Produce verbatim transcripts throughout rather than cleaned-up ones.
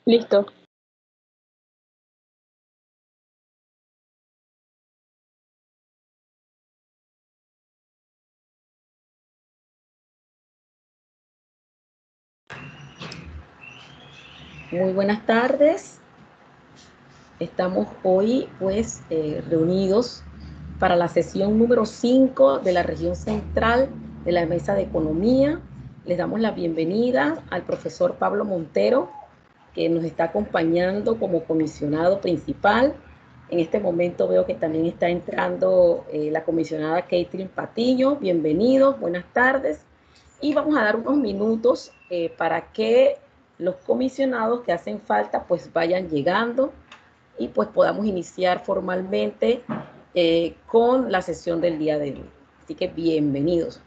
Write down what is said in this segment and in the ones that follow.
Listo. Muy buenas tardes. Estamos hoy pues eh, reunidos para la sesión número cinco de la región central de la Mesa de Economía. Les damos la bienvenida al profesor Pablo Montero, que nos está acompañando como comisionado principal. En este momento veo que también está entrando eh, la comisionada Caitlin Patiño. Bienvenidos, buenas tardes. Y vamos a dar unos minutos eh, para que los comisionados que hacen falta pues vayan llegando y pues podamos iniciar formalmente eh, con la sesión del día de hoy. Así que bienvenidos.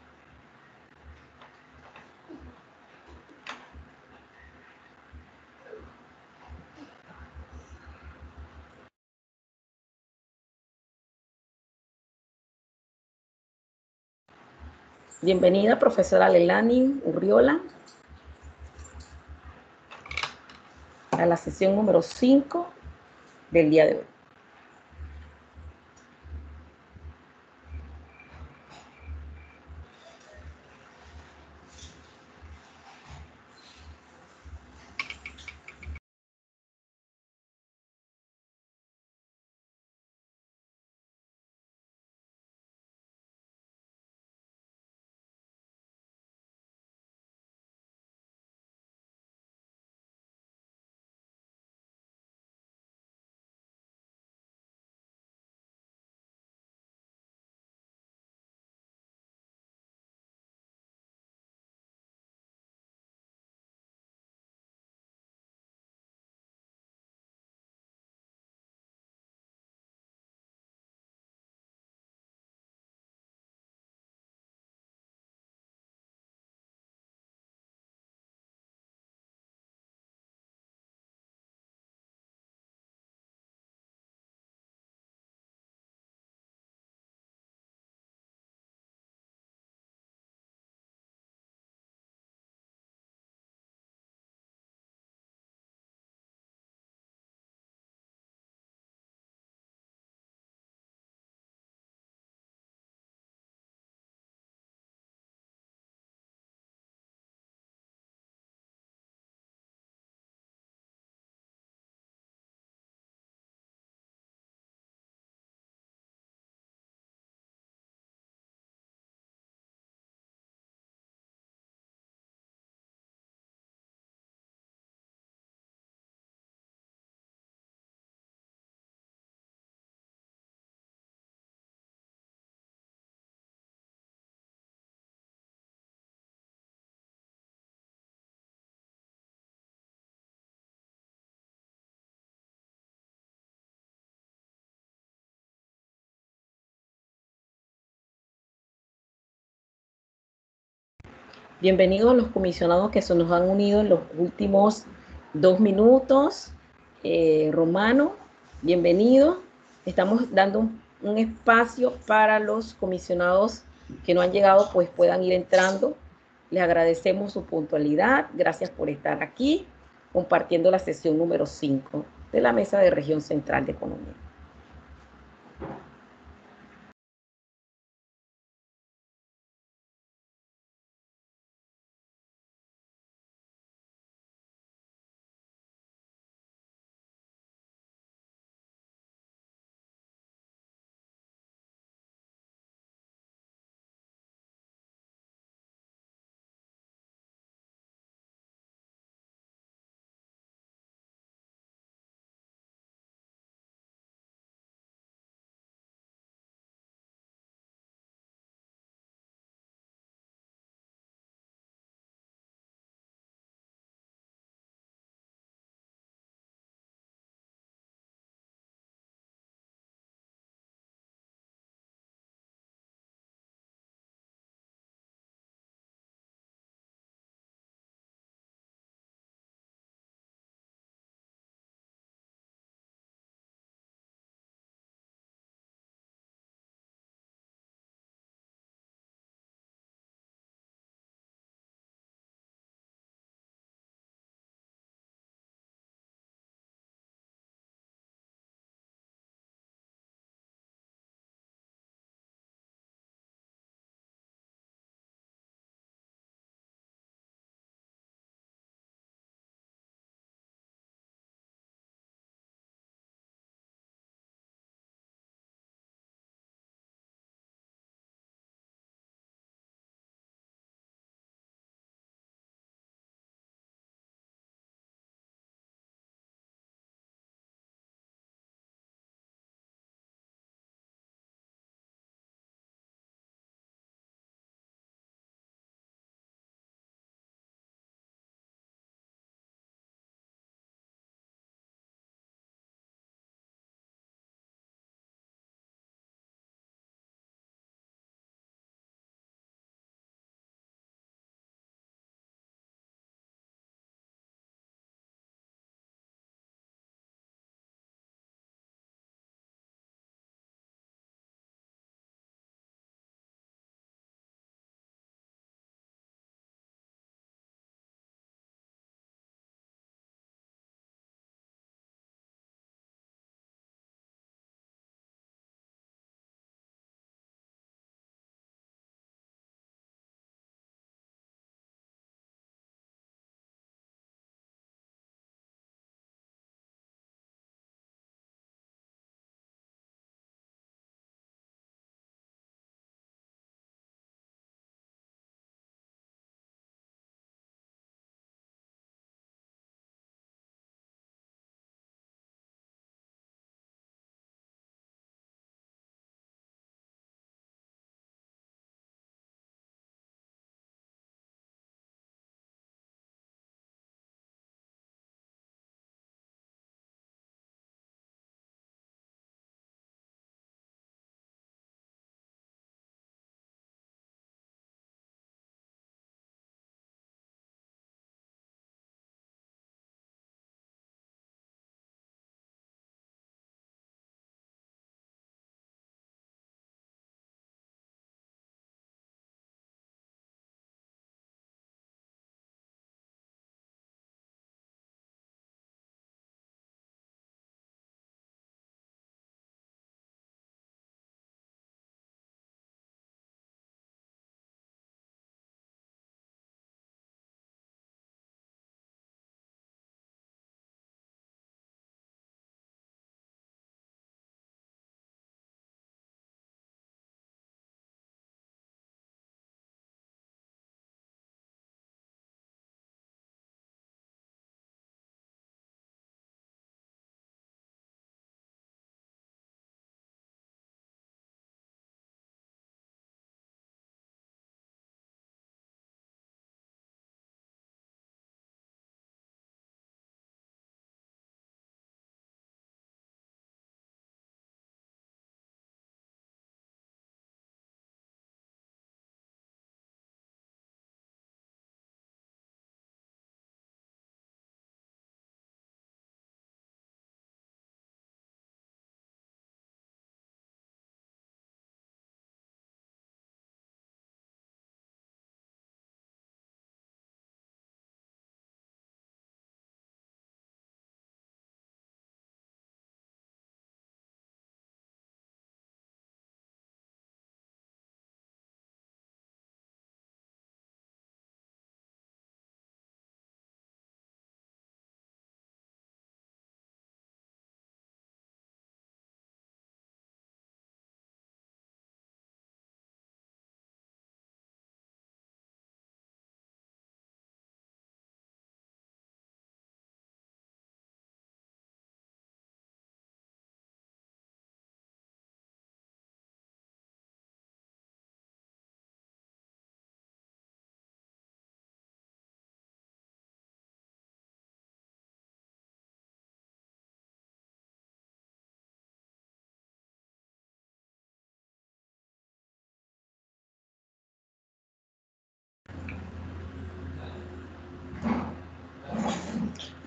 Bienvenida, profesora Lelani Urriola, a la sesión número cinco del día de hoy. Bienvenidos a los comisionados que se nos han unido en los últimos dos minutos. Eh, Romano, bienvenido. Estamos dando un, un espacio para los comisionados que no han llegado, pues puedan ir entrando. Les agradecemos su puntualidad. Gracias por estar aquí compartiendo la sesión número cinco de la Mesa de Región Central de Economía.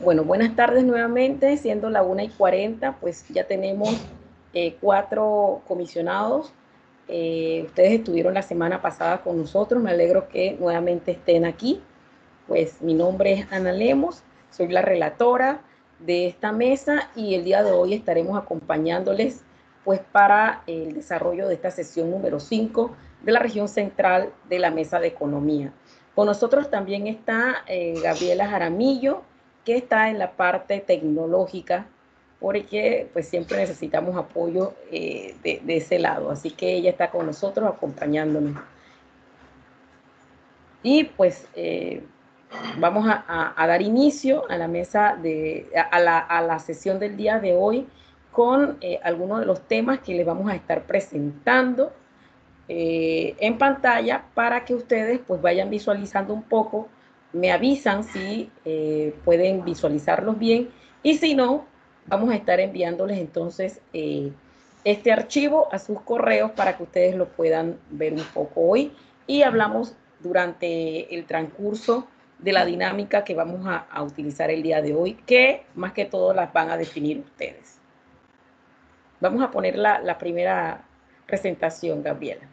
Bueno, buenas tardes nuevamente, siendo la una y cuarenta, pues ya tenemos eh, cuatro comisionados. Eh, ustedes estuvieron la semana pasada con nosotros, me alegro que nuevamente estén aquí. Pues mi nombre es Ana Lemos, soy la relatora de esta mesa y el día de hoy estaremos acompañándoles pues para el desarrollo de esta sesión número cinco de la región central de la Mesa de Economía. Con nosotros también está eh, Gabriela Jaramillo, que está en la parte tecnológica, porque pues siempre necesitamos apoyo eh, de, de ese lado. Así que ella está con nosotros acompañándonos. Y pues eh, vamos a, a, a, dar inicio a la mesa, de, a, la, a la sesión del día de hoy con eh, algunos de los temas que les vamos a estar presentando eh, en pantalla para que ustedes pues vayan visualizando un poco, me avisan si eh, pueden visualizarlos bien y si no, vamos a estar enviándoles entonces eh, este archivo a sus correos para que ustedes lo puedan ver un poco hoy y hablamos durante el transcurso de la dinámica que vamos a, a utilizar el día de hoy, que más que todo las van a definir ustedes. Vamos a poner la, la primera presentación, Gabriela.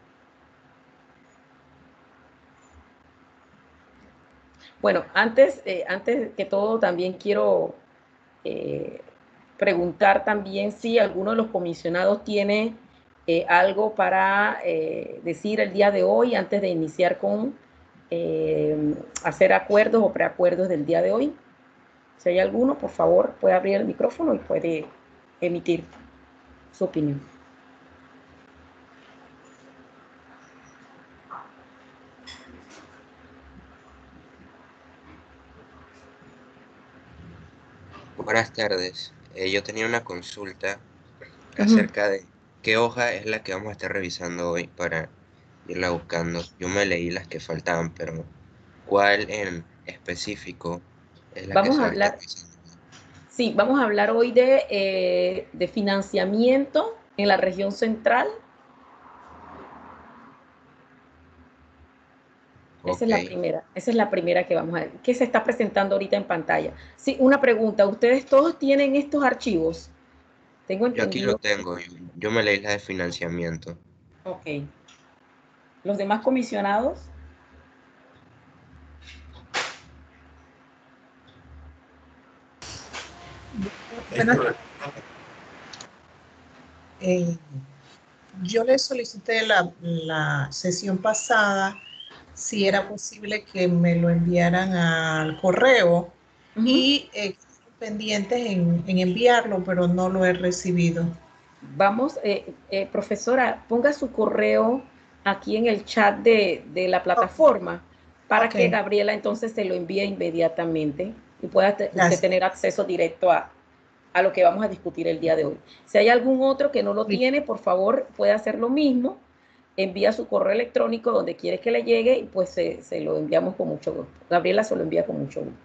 Bueno, antes, eh, antes que todo también quiero eh, preguntar también si alguno de los comisionados tiene eh, algo para eh, decir el día de hoy antes de iniciar con eh, hacer acuerdos o preacuerdos del día de hoy. Si hay alguno, por favor, puede abrir el micrófono y puede emitir su opinión. Buenas tardes. Eh, yo tenía una consulta acerca de qué hoja es la que vamos a estar revisando hoy para irla buscando. Yo me leí las que faltaban, pero ¿cuál en específico es la que Vamos se a va a estar hablar, revisando? sí, vamos a hablar hoy de, eh, de financiamiento en la región central. Esa es Ok, la primera, esa es la primera que vamos a ver, que se está presentando ahorita en pantalla. Sí, una pregunta, ¿ustedes todos tienen estos archivos? Tengo yo aquí lo entendido. tengo. Yo, yo me leí la de financiamiento. Ok. ¿Los demás comisionados? Bueno, eh, yo le solicité la, la sesión pasada si era posible que me lo enviaran al correo Uh -huh. y eh, pendientes en, en enviarlo, pero no lo he recibido. Vamos, eh, eh, profesora, ponga su correo aquí en el chat de, de la plataforma para Ok, que Gabriela entonces se lo envíe inmediatamente y pueda te, usted gracias. tener acceso directo a, a lo que vamos a discutir el día de hoy. Si hay algún otro que no lo tiene, por favor, puede hacer lo mismo. Envía su correo electrónico donde quiere que le llegue y pues se, se lo enviamos con mucho gusto. Gabriela se lo envía con mucho gusto.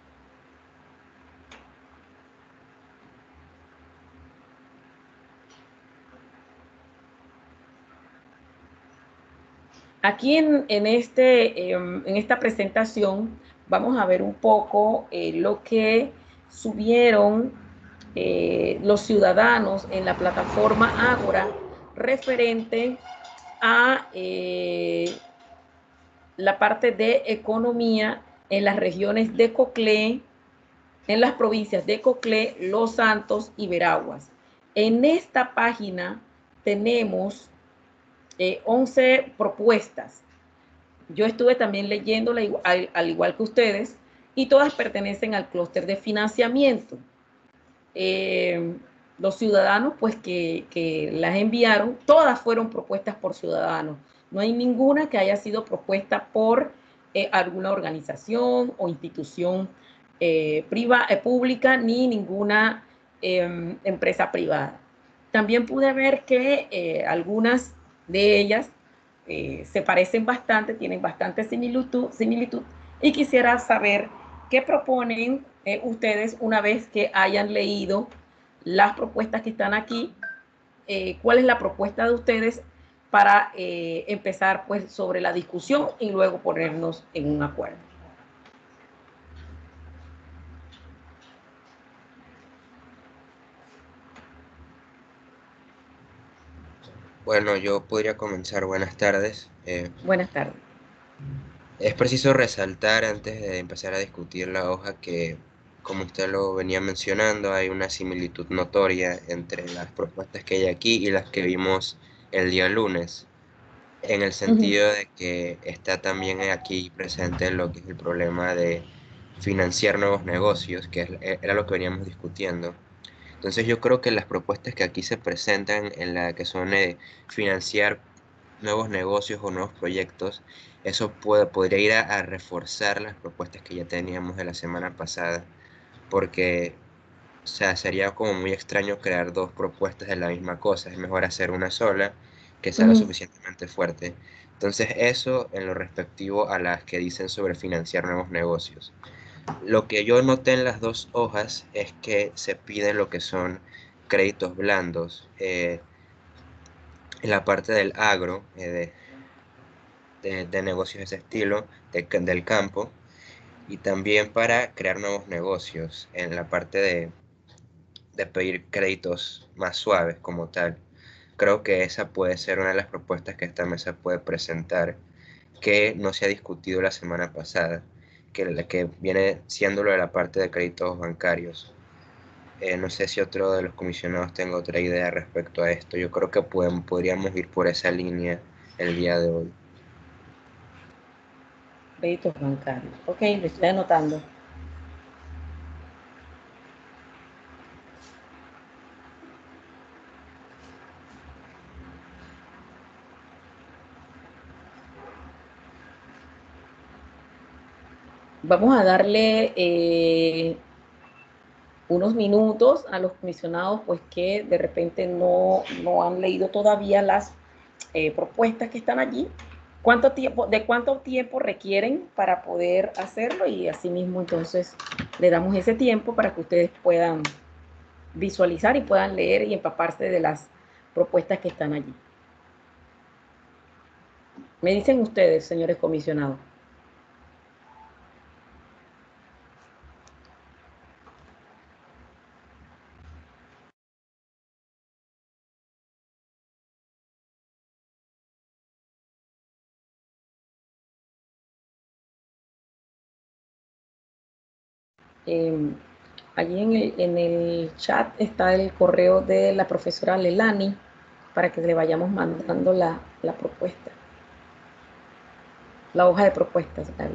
Aquí en, en, este, eh, en esta presentación vamos a ver un poco eh, lo que subieron eh, los ciudadanos en la plataforma Ágora referente a eh, la parte de economía en las regiones de Coclé, en las provincias de Coclé, Los Santos y Veraguas. En esta página tenemos eh, once propuestas. Yo estuve también leyéndola al, al igual que ustedes y todas pertenecen al clúster de financiamiento. Eh, los ciudadanos pues que, que las enviaron, todas fueron propuestas por ciudadanos. No hay ninguna que haya sido propuesta por eh, alguna organización o institución eh, priva, eh, pública ni ninguna eh, empresa privada. También pude ver que eh, algunas de ellas eh, se parecen bastante, tienen bastante similitud, similitud y quisiera saber qué proponen eh, ustedes una vez que hayan leído las propuestas que están aquí, eh, cuál es la propuesta de ustedes para eh, empezar pues sobre la discusión y luego ponernos en un acuerdo. Bueno, yo podría comenzar. Buenas tardes. Eh, Buenas tardes. es preciso resaltar antes de empezar a discutir la hoja que, como usted lo venía mencionando, hay una similitud notoria entre las propuestas que hay aquí y las que vimos el día lunes, en el Ujú, sentido de que está también aquí presente lo que es el problema de financiar nuevos negocios, que es- e- era lo que veníamos discutiendo. Entonces yo creo que las propuestas que aquí se presentan en la que son eh, financiar nuevos negocios o nuevos proyectos, eso puede, podría ir a, a reforzar las propuestas que ya teníamos de la semana pasada, porque o sea, sería como muy extraño crear dos propuestas de la misma cosa, es mejor hacer una sola que sea lo ujú. suficientemente fuerte. Entonces eso en lo respectivo a las que dicen sobre financiar nuevos negocios. Lo que yo noté en las dos hojas es que se piden lo que son créditos blandos. Eh, en la parte del agro, eh, de, de- de negocios de ese estilo, de ca- del campo, y también para crear nuevos negocios, en la parte de, de pedir créditos más suaves como tal. Creo que esa puede ser una de las propuestas que esta mesa puede presentar, que no se ha discutido la semana pasada, que, la que viene siendo lo de la parte de créditos bancarios. Eh, no sé si otro de los comisionados tenga otra idea respecto a esto. Yo creo que podemos, podríamos ir por esa línea el día de hoy. Créditos bancarios. Ok, lo estoy anotando. Vamos a darle eh, unos minutos a los comisionados, pues que de repente no, no han leído todavía las eh, propuestas que están allí. ¿Cuánto tiempo, de cuánto tiempo requieren para poder hacerlo? Y asimismo, entonces, le damos ese tiempo para que ustedes puedan visualizar y puedan leer y empaparse de las propuestas que están allí. Me dicen ustedes, señores comisionados. Eh, allí en el, en el chat está el correo de la profesora Lelani para que le vayamos mandando la, la propuesta, la hoja de propuestas, Gaby.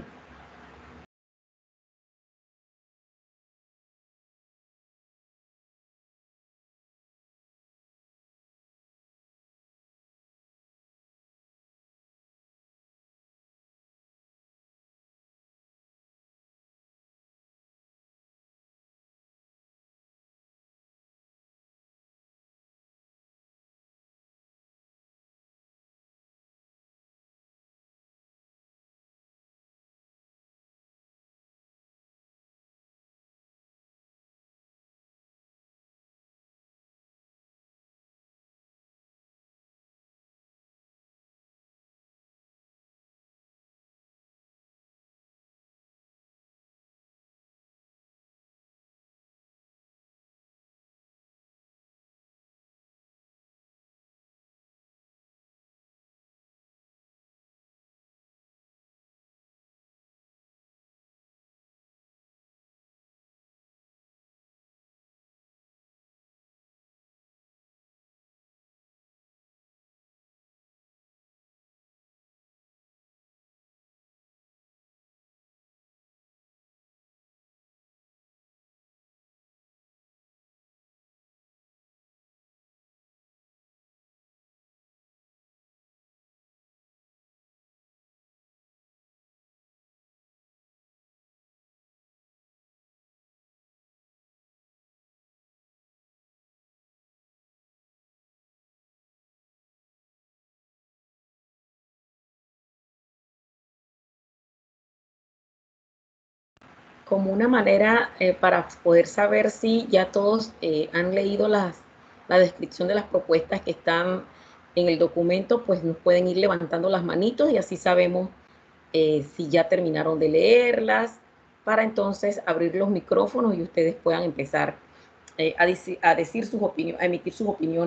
Como una manera eh, para poder saber si ya todos eh, han leído las, la descripción de las propuestas que están en el documento, pues nos pueden ir levantando las manitos y así sabemos eh, si ya terminaron de leerlas, para entonces abrir los micrófonos y ustedes puedan empezar eh, a, decir, a, decir sus opiniones, a emitir sus opiniones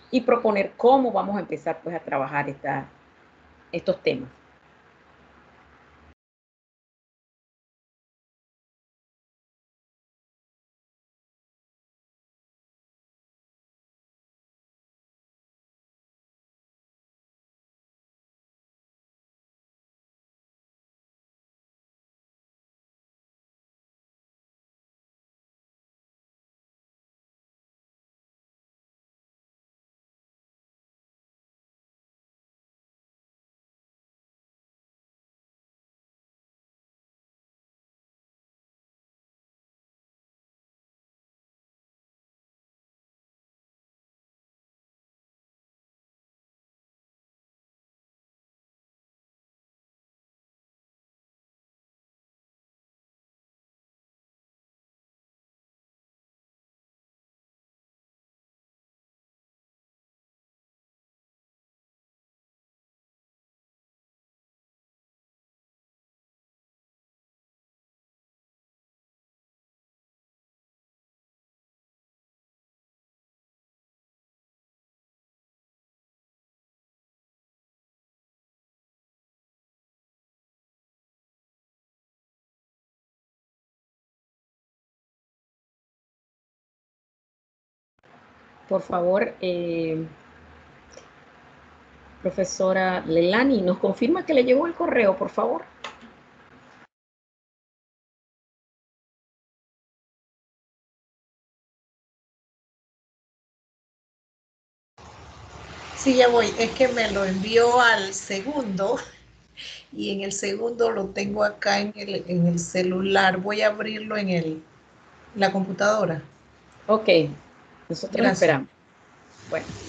y proponer cómo vamos a empezar pues a trabajar esta, estos temas. Por favor, eh, profesora Lelani, ¿nos confirma que le llegó el correo, por favor? Sí, ya voy. Es que me lo envió al segundo y en el segundo lo tengo acá en el, en el celular. Voy a abrirlo en el, la computadora. Ok, nosotros Gracias. esperamos. Bueno.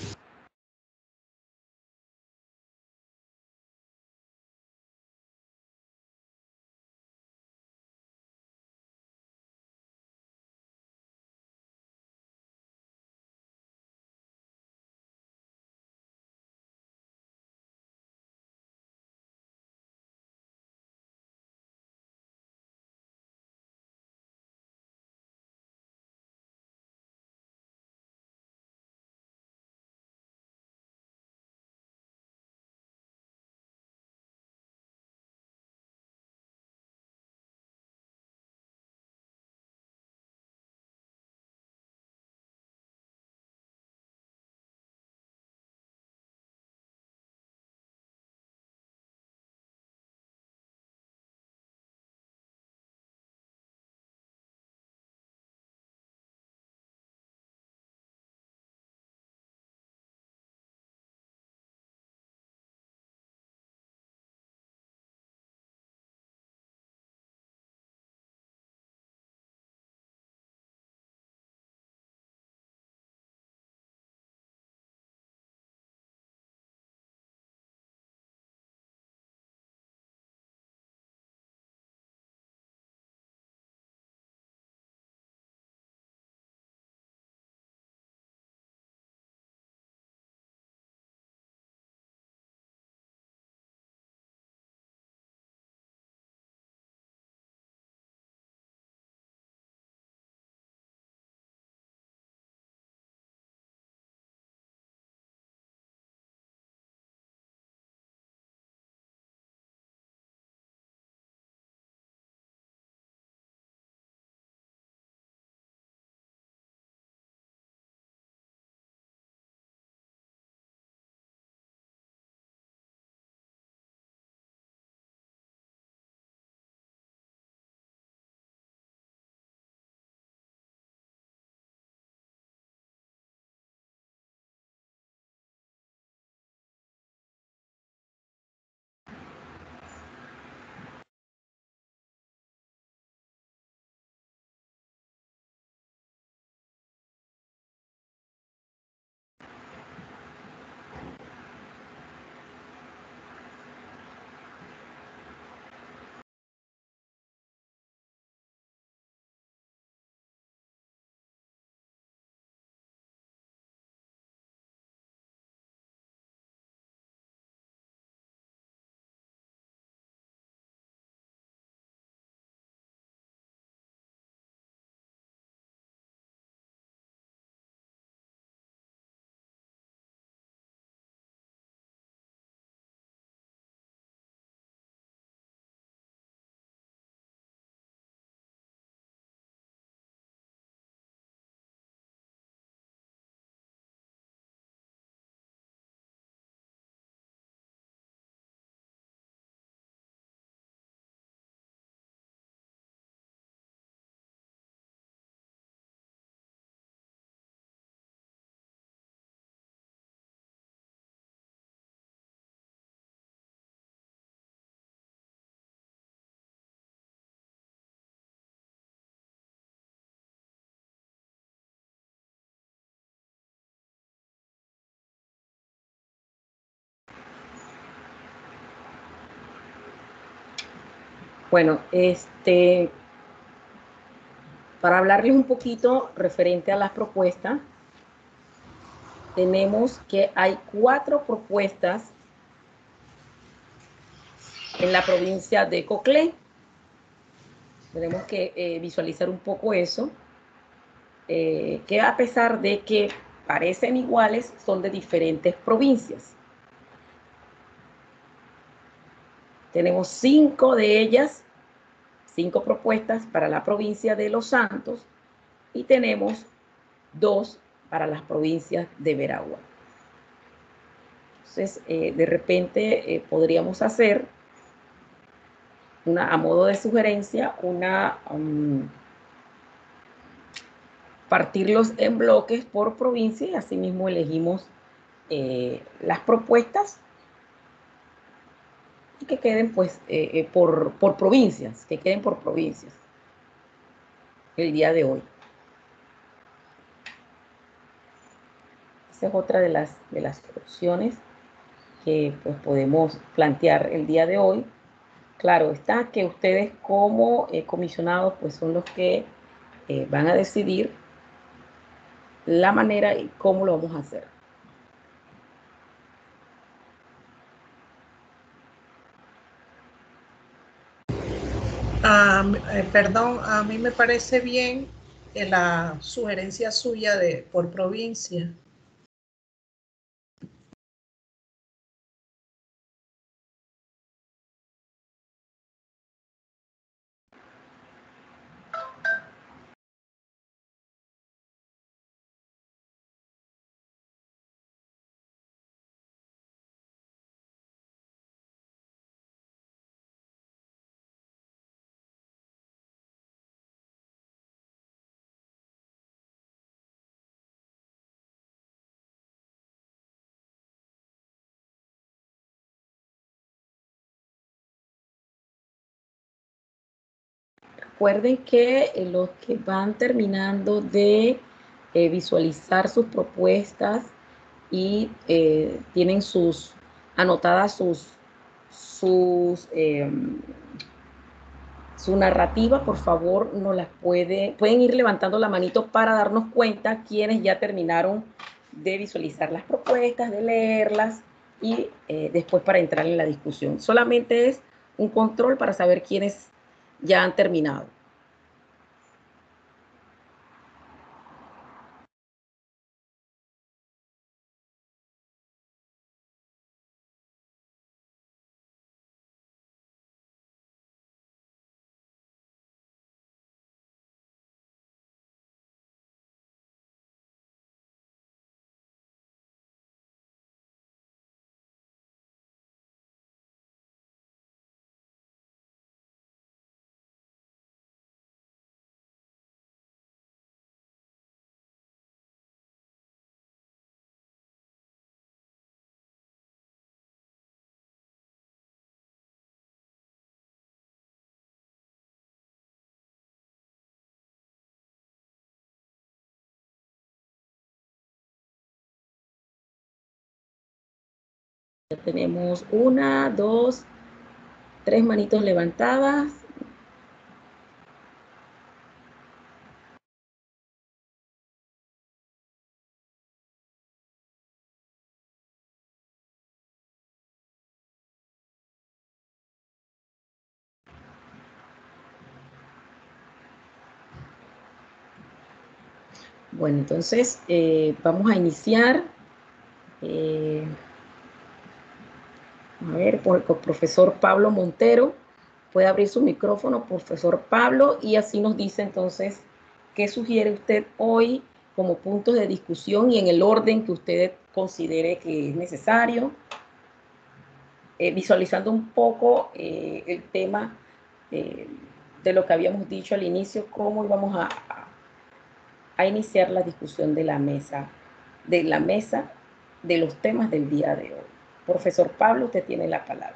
Bueno, este, para hablarles un poquito referente a las propuestas, tenemos que hay cuatro propuestas en la provincia de Coclé. Tenemos que eh, visualizar un poco eso, eh, que a pesar de que parecen iguales, son de diferentes provincias. Tenemos cinco de ellas, cinco propuestas para la provincia de Los Santos y tenemos dos para las provincias de Veragua. Entonces, eh, de repente eh, podríamos hacer una, a modo de sugerencia, una um, partirlos en bloques por provincia y asimismo elegimos eh, las propuestas y que queden pues eh, eh, por, por provincias, que queden por provincias el día de hoy. Esa es otra de las, de las opciones que pues podemos plantear el día de hoy. Claro está que ustedes como eh, comisionados pues son los que eh, van a decidir la manera y cómo lo vamos a hacer. Ah, eh, perdón, a mí me parece bien eh, la sugerencia suya de por provincia. Recuerden que eh, los que van terminando de eh, visualizar sus propuestas y eh, tienen sus anotadas sus, sus eh, su narrativa, por favor, nos las puede, pueden ir levantando la manito para darnos cuenta quienes ya terminaron de visualizar las propuestas, de leerlas y eh, después para entrar en la discusión. Solamente es un control para saber quiénes ya han terminado. Ya tenemos una, dos, tres manitos levantadas. Bueno, entonces eh, vamos a iniciar. Eh, a ver, por el profesor Pablo Montero. Puede abrir su micrófono, profesor Pablo, y así nos dice entonces qué sugiere usted hoy como puntos de discusión y en el orden que usted considere que es necesario, eh, visualizando un poco eh, el tema eh, de lo que habíamos dicho al inicio, cómo íbamos a, a, a iniciar la discusión de la mesa, de la mesa de los temas del día de hoy. Profesor Pablo, usted tiene la palabra.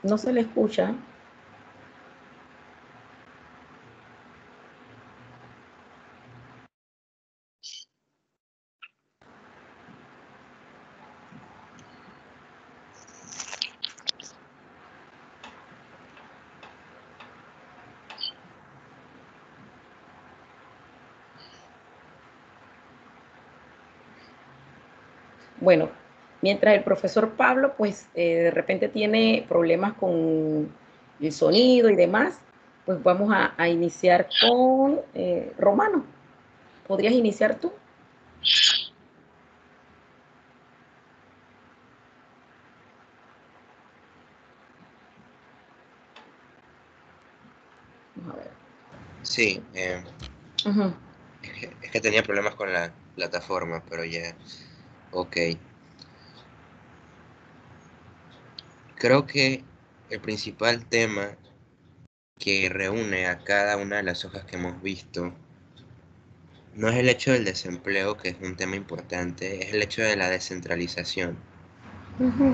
No se le escucha. Bueno, mientras el profesor Pablo, pues eh, de repente tiene problemas con el sonido y demás, pues vamos a, a iniciar con eh, Romano. ¿Podrías iniciar tú? Vamos a ver. Sí, eh, Uh-huh. es, que, es que tenía problemas con la plataforma, pero ya, ok. Creo que el principal tema que reúne a cada una de las hojas que hemos visto no es el hecho del desempleo, que es un tema importante, es el hecho de la descentralización. Uh-huh.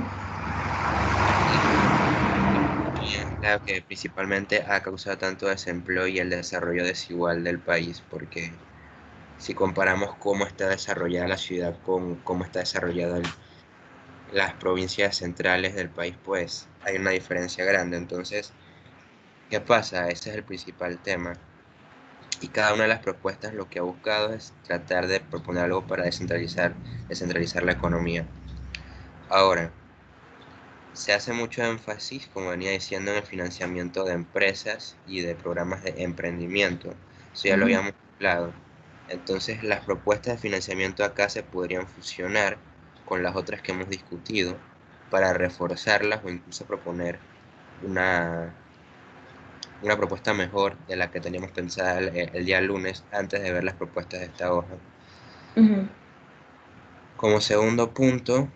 Y es la que principalmente ha causado tanto desempleo y el desarrollo desigual del país, porque si comparamos cómo está desarrollada la ciudad con cómo está desarrollada el- las provincias centrales del país, pues hay una diferencia grande. Entonces, ¿qué pasa? Ese es el principal tema. Y cada una de las propuestas lo que ha buscado es tratar de proponer algo para descentralizar, descentralizar la economía. Ahora, se hace mucho énfasis, como venía diciendo, en el financiamiento de empresas y de programas de emprendimiento. Eso ya lo Uh-huh. habíamos hablado. Entonces, las propuestas de financiamiento acá se podrían fusionar con las otras que hemos discutido para reforzarlas o incluso proponer una, una propuesta mejor de la que teníamos pensada el, el día lunes antes de ver las propuestas de esta hoja. Uh-huh. Como segundo punto,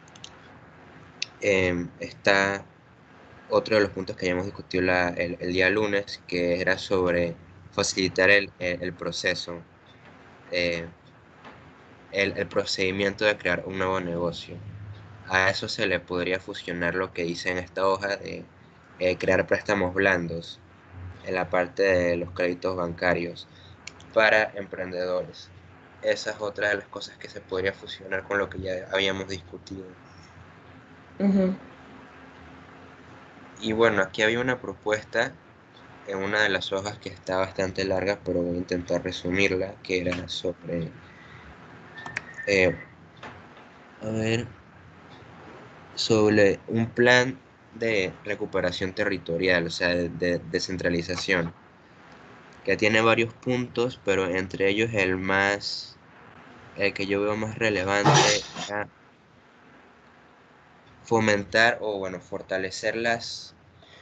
eh, está otro de los puntos que habíamos discutido la, el, el día lunes, que era sobre facilitar el, el, el proceso, eh, el, el procedimiento de crear un nuevo negocio. A eso se le podría fusionar lo que dice en esta hoja de eh, crear préstamos blandos en la parte de los créditos bancarios para emprendedores. Esa es otra de las cosas que se podría fusionar con lo que ya habíamos discutido. Uh-huh. Y bueno, aquí había una propuesta en una de las hojas que está bastante larga, pero voy a intentar resumirla, que era sobre, eh, a ver, sobre un plan de recuperación territorial, o sea, de, de descentralización, que tiene varios puntos, pero entre ellos el más, el que yo veo más relevante era fomentar o, bueno, fortalecer las,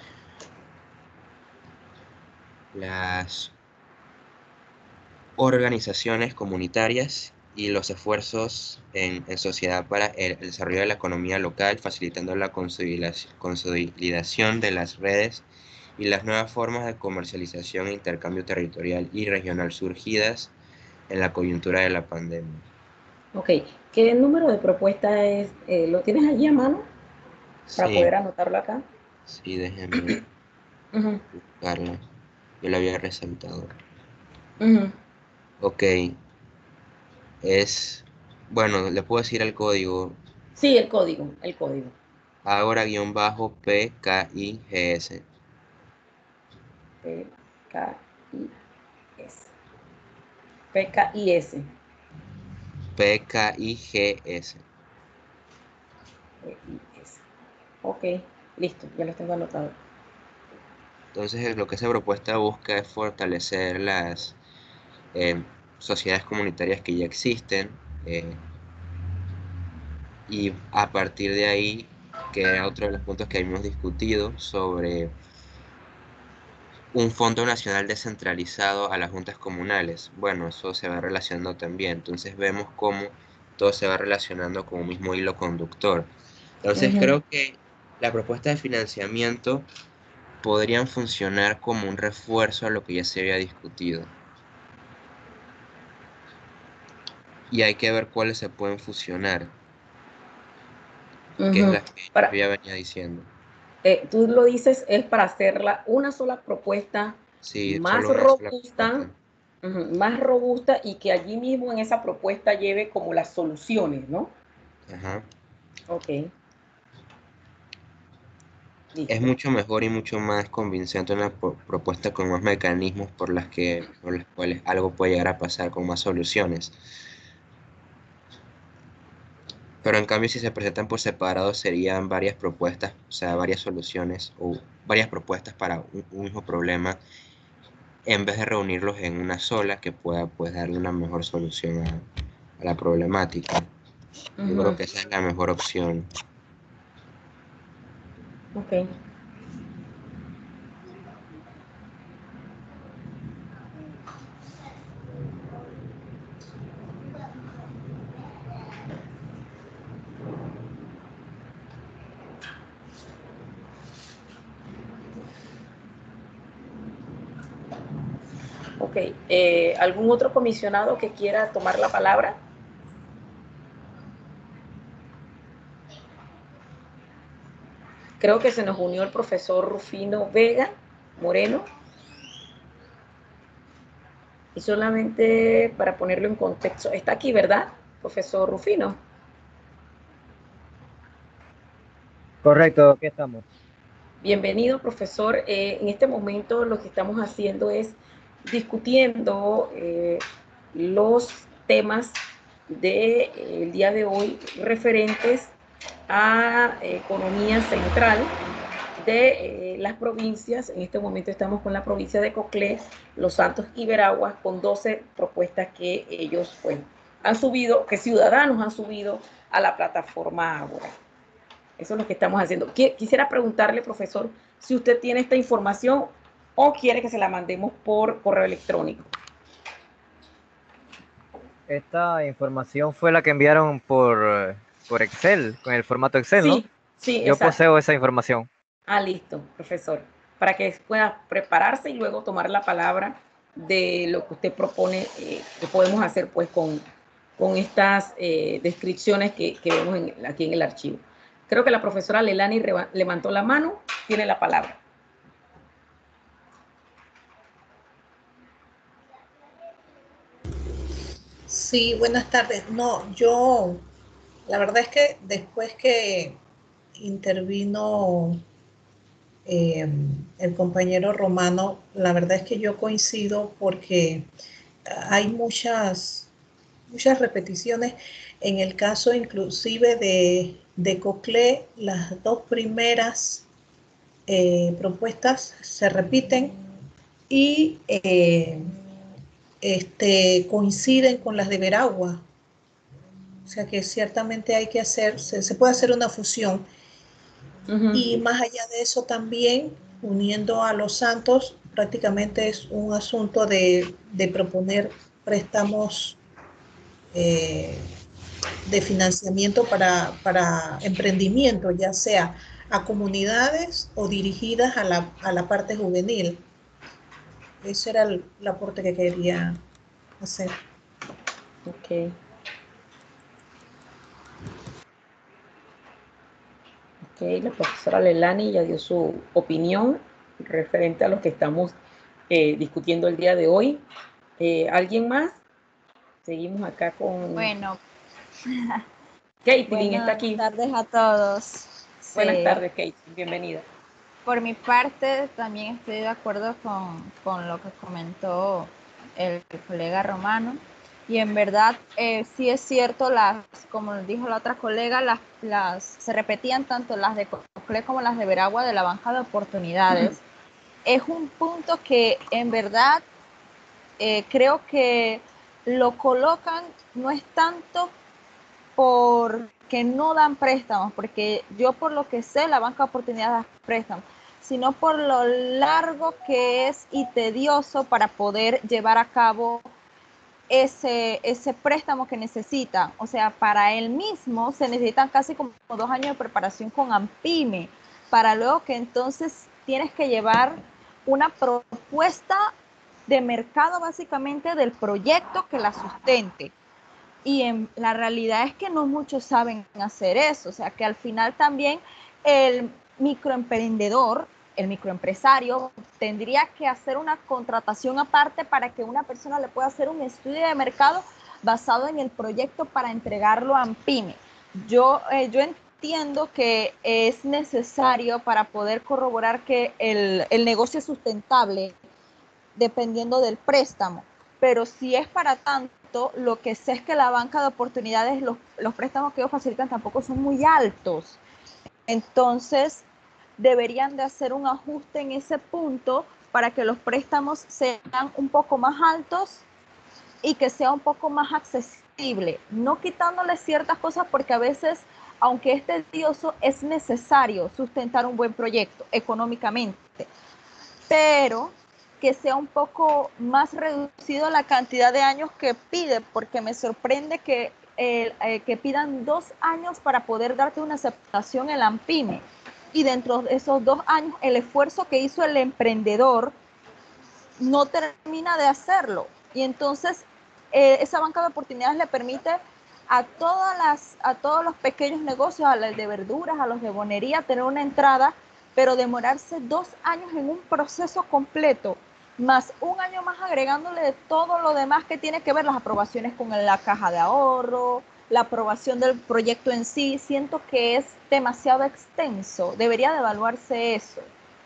las organizaciones comunitarias y los esfuerzos en, en sociedad para el, el desarrollo de la economía local, facilitando la consolidación, consolidación de las redes y las nuevas formas de comercialización e intercambio territorial y regional surgidas en la coyuntura de la pandemia. Ok, ¿qué número de propuesta es? Eh, ¿lo tienes allí a mano para Sí, poder anotarlo acá? sí, déjenme Uh-huh. buscarla. Yo la había resaltado. Uh-huh. Ok, es, bueno, le puedo decir el código Sí, el código, el código. ahora-P K I G S. P K I S. P K I S. P K I G S. P I S. Ok, listo, ya los tengo anotados. Entonces, eh, lo que esa propuesta busca es fortalecer las eh, sociedades comunitarias que ya existen eh, y a partir de ahí, que era otro de los puntos que habíamos discutido sobre un fondo nacional descentralizado a las juntas comunales. Bueno, eso se va relacionando también. Entonces vemos cómo todo se va relacionando con un mismo hilo conductor. Entonces Uh-huh. creo que la propuesta de financiamiento podrían funcionar como un refuerzo a lo que ya se había discutido. Y hay que ver cuáles se pueden fusionar, que es Uh-huh. la que Para, yo ya venía diciendo. Eh, tú lo dices, es para hacerla una sola propuesta Sí, más solo una sola robusta, propuesta. uh, más robusta y que allí mismo en esa propuesta lleve como las soluciones, ¿no? Ajá. Ok, Es listo. mucho mejor y mucho más convincente una pro- propuesta con más mecanismos por las que, por las cuales algo puede llegar a pasar, con más soluciones. Pero en cambio, si se presentan por separado, serían varias propuestas, o sea, varias soluciones o varias propuestas para un, un mismo problema, en vez de reunirlos en una sola que pueda pues darle una mejor solución a, a la problemática. Yo creo Uh-huh. que esa es la mejor opción. Ok. Ok. Eh, ¿algún otro comisionado que quiera tomar la palabra? Creo que se nos unió el profesor Rufino Vega Moreno. Y solamente para ponerlo en contexto, está aquí, ¿verdad, profesor Rufino? Correcto, aquí estamos. Bienvenido, profesor. Eh, en este momento lo que estamos haciendo es discutiendo eh, los temas del de, eh, día de hoy referentes a economía central de eh, las provincias. En este momento estamos con la provincia de Coclé, Los Santos y Veraguas, con doce propuestas que ellos pues, han subido, que ciudadanos han subido a la plataforma Ágora. Eso es lo que estamos haciendo. Quisiera preguntarle, profesor, si usted tiene esta información o quiere que se la mandemos por correo electrónico. Esta información fue la que enviaron por, por Excel, con el formato Excel, ¿no? Sí, sí, Yo exacto. poseo esa información. Ah, listo, profesor. Para que pueda prepararse y luego tomar la palabra de lo que usted propone eh, que podemos hacer pues con, con estas eh, descripciones que, que vemos en, aquí en el archivo. Creo que la profesora Lelani levantó la mano, tiene la palabra. Sí, buenas tardes. No, yo, la verdad es que después que intervino eh, el compañero Romano, la verdad es que yo coincido porque hay muchas, muchas repeticiones. En el caso inclusive de, de Coclé, las dos primeras eh, propuestas se repiten y eh, este, coinciden con las de Veragua. O sea que ciertamente hay que hacer, se, se puede hacer una fusión. Uh-huh. Y más allá de eso también, uniendo a los santos, prácticamente es un asunto de, de proponer préstamos eh, de financiamiento para, para emprendimiento, ya sea a comunidades o dirigidas a la, a la parte juvenil. Ese era el, el aporte que quería hacer. Ok. Ok, la profesora Lelani ya dio su opinión referente a lo que estamos eh, discutiendo el día de hoy. Eh, ¿Alguien más? Seguimos acá con... Bueno. Caitlin está aquí. Buenas tardes a todos. Buenas sí. tardes, Caitlin. Bienvenida. Por mi parte, también estoy de acuerdo con, con lo que comentó el, el colega Romano. Y en verdad, eh, sí es cierto, las, como dijo la otra colega, las, las, se repetían tanto las de Coclé como las de Veragua de la banca de oportunidades. Uh-huh. Es un punto que en verdad eh, creo que lo colocan, no es tanto porque no dan préstamos, porque yo por lo que sé, la banca de oportunidades da préstamos, sino por lo largo que es y tedioso para poder llevar a cabo ese, ese préstamo que necesitan. O sea, para él mismo se necesitan casi como dos años de preparación con AMPIME, para luego que entonces tienes que llevar una propuesta de mercado básicamente del proyecto que la sustente. Y en, la realidad es que no muchos saben hacer eso, o sea que al final también el, microemprendedor, el microempresario, tendría que hacer una contratación aparte para que una persona le pueda hacer un estudio de mercado basado en el proyecto para entregarlo a PYME. Yo, eh, yo entiendo que es necesario para poder corroborar que el, el negocio es sustentable dependiendo del préstamo, pero si es para tanto, lo que sé es que la banca de oportunidades, los, los préstamos que ellos facilitan tampoco son muy altos. Entonces, deberían de hacer un ajuste en ese punto para que los préstamos sean un poco más altos y que sea un poco más accesible, no quitándole ciertas cosas porque a veces, aunque es tedioso, es necesario sustentar un buen proyecto económicamente, pero que sea un poco más reducido la cantidad de años que pide, porque me sorprende que, eh, eh, que pidan dos años para poder darte una aceptación en la PYME. Y dentro de esos dos años, el esfuerzo que hizo el emprendedor no termina de hacerlo. Y entonces, eh, esa banca de oportunidades le permite a, todas las, a todos los pequeños negocios, a los de verduras, a los de bonería, tener una entrada, pero demorarse dos años en un proceso completo, más un año más agregándole de todo lo demás que tiene que ver, las aprobaciones con la caja de ahorro, la aprobación del proyecto en sí. Siento que es demasiado extenso, debería de evaluarse eso.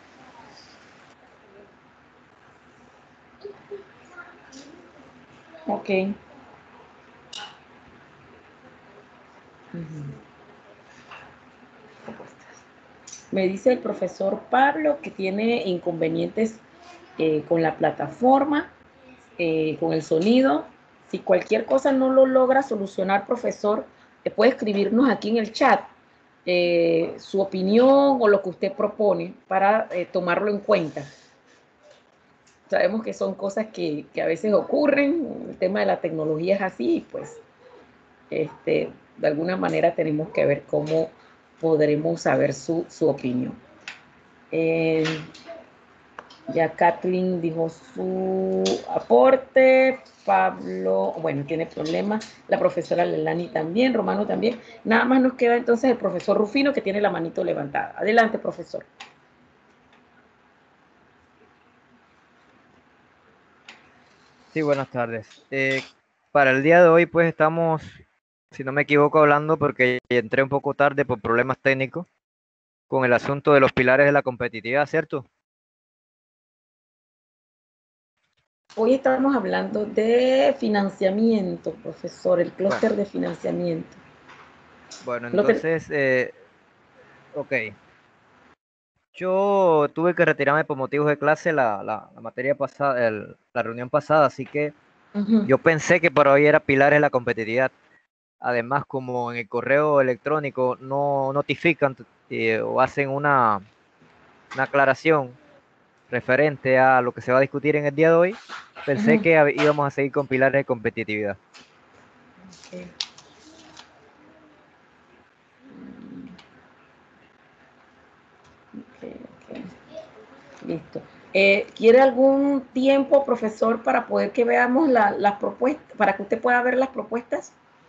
Ok. Me dice el profesor Pablo que tiene inconvenientes eh, con la plataforma, eh, con el sonido. Si cualquier cosa no lo logra solucionar, profesor, eh, puede escribirnos aquí en el chat eh, su opinión o lo que usted propone para eh, tomarlo en cuenta. Sabemos que son cosas que, que a veces ocurren, el tema de la tecnología es así, y pues este, de alguna manera tenemos que ver cómo podremos saber su, su opinión. Eh, ya Kathleen dijo su aporte, Pablo, bueno, tiene problemas, la profesora Lelani también, Romano también. Nada más nos queda entonces el profesor Rufino que tiene la manito levantada. Adelante, profesor. Sí, buenas tardes. Eh, para el día de hoy, pues estamos, si no me equivoco, hablando porque entré un poco tarde por problemas técnicos con el asunto de los pilares de la competitividad, ¿cierto? Hoy estamos hablando de financiamiento, profesor, el Bueno, clúster de financiamiento. bueno, Clúster, entonces, eh, ok. Yo tuve que retirarme por motivos de clase la, la, la materia pasada, el- la reunión pasada, así que uh-huh. yo pensé que para hoy era pilares de la competitividad. Además, como en el correo electrónico no notifican eh, o hacen una, una aclaración referente a lo que se va a discutir en el día de hoy, pensé Uh-huh. que hab- íbamos a seguir con pilares de competitividad. Okay. Okay, okay. Listo. Eh, ¿Quiere algún tiempo, profesor, para poder que veamos la, las propuestas, para que usted pueda ver las propuestas?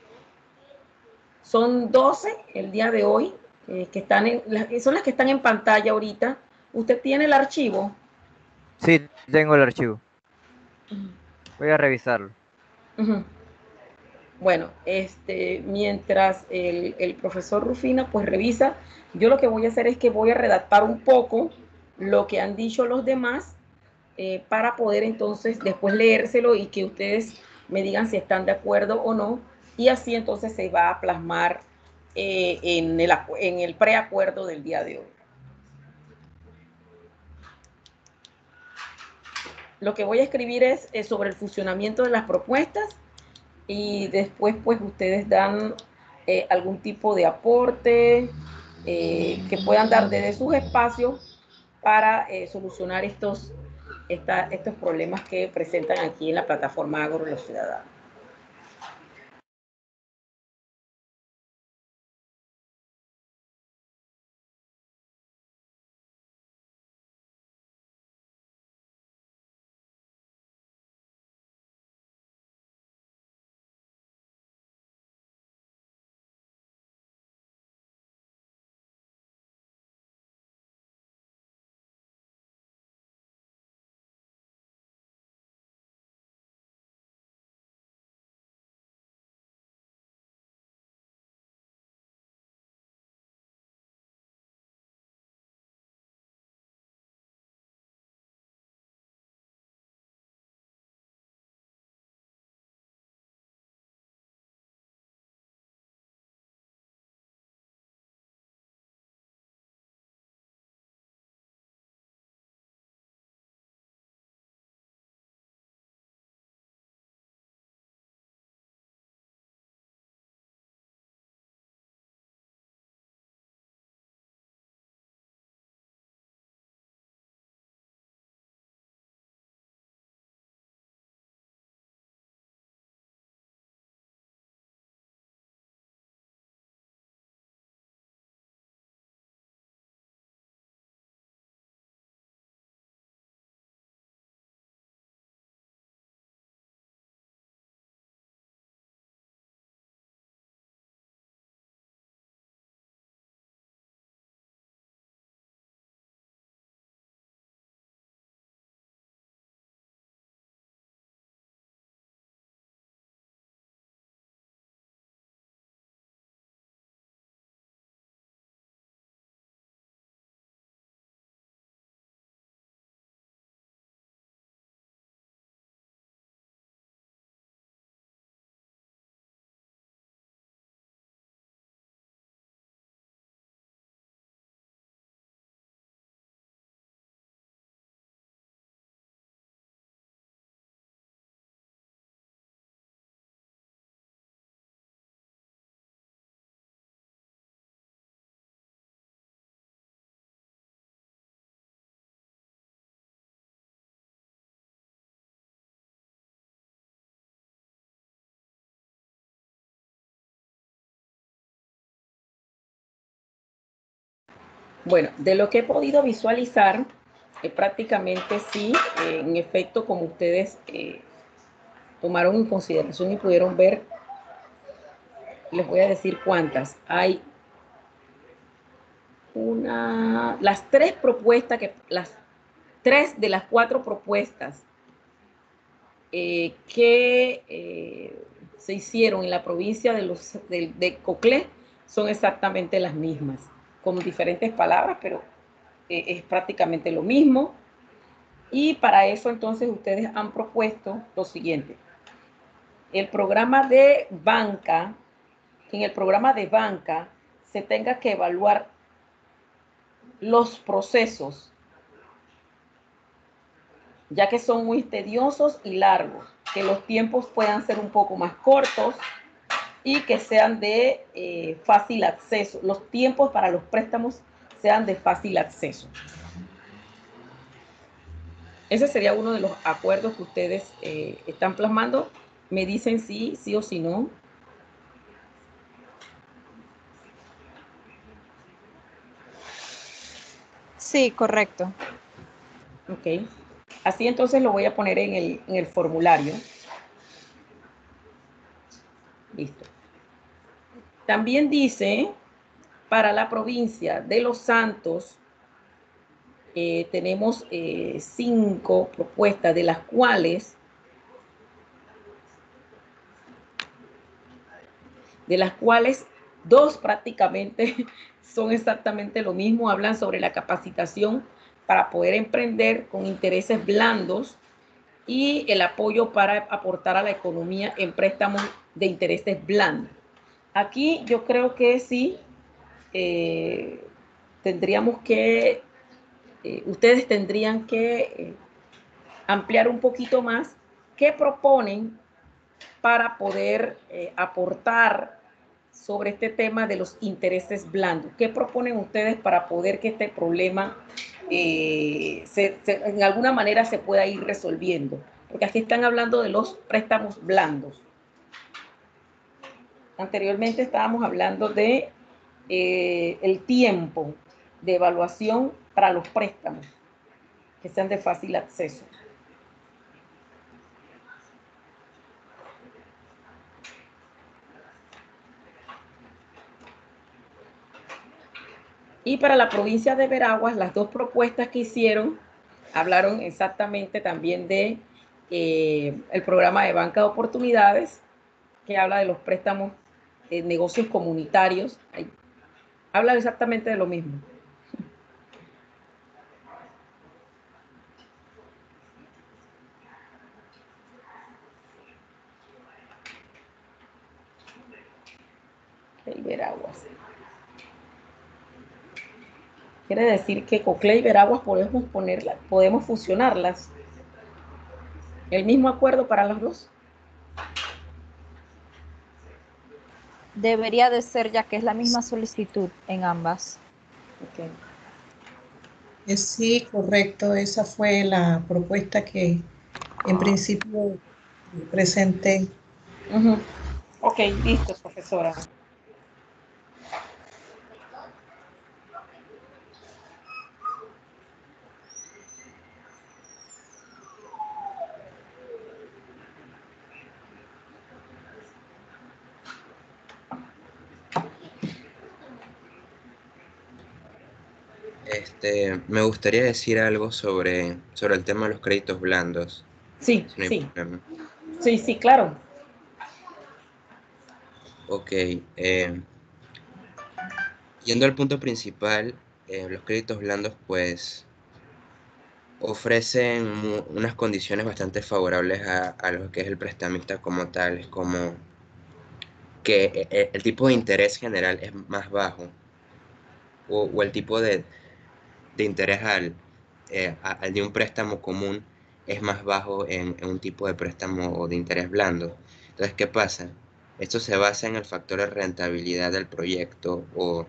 Son doce el día de hoy, eh, que están en, las, son las que están en pantalla ahorita. ¿Usted tiene el archivo? Sí, tengo el archivo. Uh-huh. Voy a revisarlo. Uh-huh. Bueno, este, mientras el, el profesor Rufina pues revisa, yo lo que voy a hacer es que voy a redactar un poco lo que han dicho los demás eh, para poder entonces después leérselo y que ustedes me digan si están de acuerdo o no, y así entonces se va a plasmar eh, en el, en el preacuerdo del día de hoy. Lo que voy a escribir es, es sobre el funcionamiento de las propuestas y después pues ustedes dan eh, algún tipo de aporte eh, que puedan dar desde sus espacios para eh, solucionar estos, esta, estos problemas que presentan aquí en la plataforma Agro Los Ciudadanos. Bueno, de lo que he podido visualizar, eh, prácticamente sí, eh, en efecto, como ustedes eh, tomaron en consideración y pudieron ver, les voy a decir cuántas. Hay una, las tres propuestas, que las tres de las cuatro propuestas eh, que eh, se hicieron en la provincia de, los, de, de Coclé son exactamente las mismas, con diferentes palabras, pero eh, es prácticamente lo mismo. Y para eso entonces ustedes han propuesto lo siguiente. El programa de banca, en el programa de banca se tenga que evaluar los procesos, ya que son muy tediosos y largos, que los tiempos puedan ser un poco más cortos y que sean de eh, fácil acceso. Los tiempos para los préstamos sean de fácil acceso. Ese sería uno de los acuerdos que ustedes eh, están plasmando. Me dicen sí, sí o sí no. Sí, correcto. Ok. Así entonces lo voy a poner en el, en el formulario. Listo. También dice, para la provincia de Los Santos, eh, tenemos eh, cinco propuestas, de las cuales, de las cuales dos prácticamente son exactamente lo mismo, hablan sobre la capacitación para poder emprender con intereses blandos y el apoyo para aportar a la economía en préstamos de intereses blandos. Aquí yo creo que sí, eh, tendríamos que, eh, ustedes tendrían que eh, ampliar un poquito más qué proponen para poder eh, aportar sobre este tema de los intereses blandos. ¿Qué proponen ustedes para poder que este problema eh, se, se, en alguna manera se pueda ir resolviendo? Porque aquí están hablando de los préstamos blandos. Anteriormente estábamos hablando de eh, el tiempo de evaluación para los préstamos, que sean de fácil acceso. Y para la provincia de Veraguas, las dos propuestas que hicieron hablaron exactamente también de eh, el programa de banca de oportunidades, que habla de los préstamos de negocios comunitarios. Ahí, habla exactamente de lo mismo. El Veraguas. Quiere decir que Coclé y Veraguas podemos ponerlas, podemos fusionarlas. ¿El mismo acuerdo para las dos? Debería de ser, ya que es la misma solicitud en ambas. Okay. Eh, Sí, correcto. Esa fue la propuesta que en principio presenté. Uh-huh. Ok, listo, profesora. Este, me gustaría decir algo sobre, sobre el tema de los créditos blandos, Sí, si no hay sí, problema. sí, sí, claro. Ok, eh, yendo al punto principal, eh, los créditos blandos pues ofrecen mu- unas condiciones bastante favorables a, a lo que es el prestamista como tal. Es como que eh, eh, el tipo de interés general es más bajo, o, o el tipo de, de interés al, eh, a- al de un préstamo común es más bajo en, en un tipo de préstamo de interés blando. Entonces, ¿qué pasa? Esto se basa en el factor de rentabilidad del proyecto o,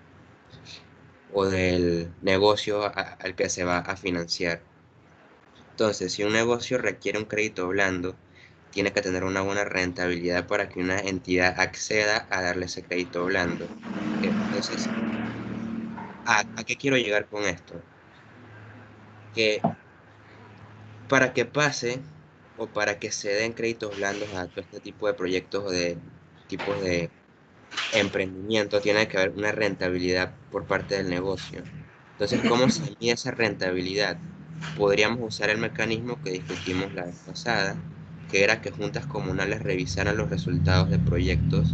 o del negocio a- al que se va a financiar. Entonces, si un negocio requiere un crédito blando, tiene que tener una buena rentabilidad para que una entidad acceda a darle ese crédito blando. Entonces, ¿A, a qué quiero llegar con esto? Que para que pase o para que se den créditos blandos a todo este tipo de proyectos o de tipos de emprendimiento, tiene que haber una rentabilidad por parte del negocio. Entonces, ¿cómo se mide esa rentabilidad? Podríamos usar el mecanismo que discutimos la vez pasada, que era que juntas comunales revisaran los resultados de proyectos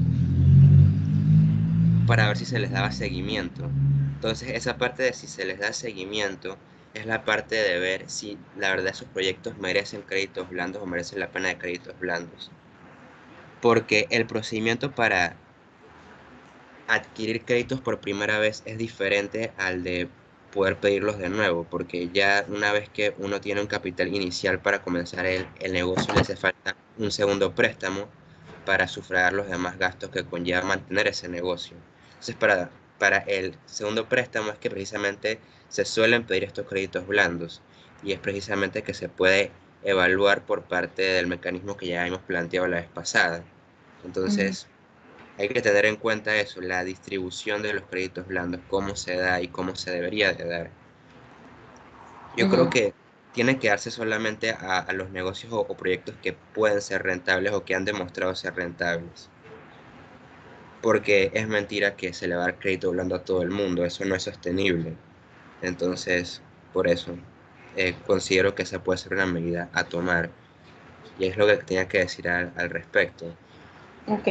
para ver si se les daba seguimiento. Entonces, esa parte de si se les da seguimiento es la parte de ver si la verdad esos proyectos merecen créditos blandos o merecen la pena de créditos blandos. Porque el procedimiento para adquirir créditos por primera vez es diferente al de poder pedirlos de nuevo, porque ya una vez que uno tiene un capital inicial para comenzar el, el negocio, le hace falta un segundo préstamo para sufragar los demás gastos que conlleva mantener ese negocio. Entonces, para, para el segundo préstamo es que precisamente se suelen pedir estos créditos blandos, y es precisamente que se puede evaluar por parte del mecanismo que ya hemos planteado la vez pasada. Entonces, hay que tener en cuenta eso, la distribución de los créditos blandos, cómo se da y cómo se debería de dar. Yo creo Ujú. que tiene que darse solamente a, a los negocios o, o proyectos que pueden ser rentables o que han demostrado ser rentables. Porque es mentira que se le va a dar crédito blando a todo el mundo, eso no es sostenible. Entonces, por eso, eh, considero que esa puede ser una medida a tomar. Y es lo que tenía que decir al, al respecto. Ok.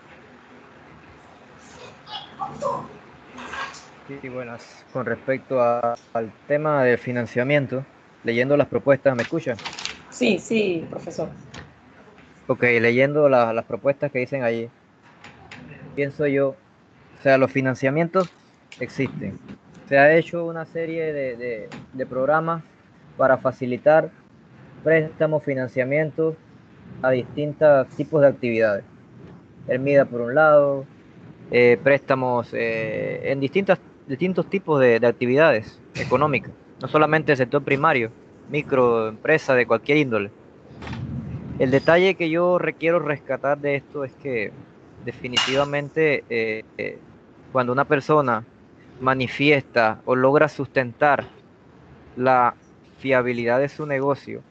Sí, buenas. Con respecto a- al tema del financiamiento, leyendo las propuestas, ¿me escuchan? Sí, sí, profesor. Ok, leyendo la- las propuestas que dicen allí, pienso yo, o sea, los financiamientos existen. Se ha hecho una serie de, de- de programas para facilitar préstamos, financiamientos a distintos tipos de actividades. El MIDA por un lado, eh, préstamos eh, en distintas, distintos tipos de, de actividades económicas, no solamente el sector primario, microempresa de cualquier índole. El detalle que yo requiero rescatar de esto es que definitivamente eh, eh, cuando una persona manifiesta o logra sustentar la fiabilidad de su negocio,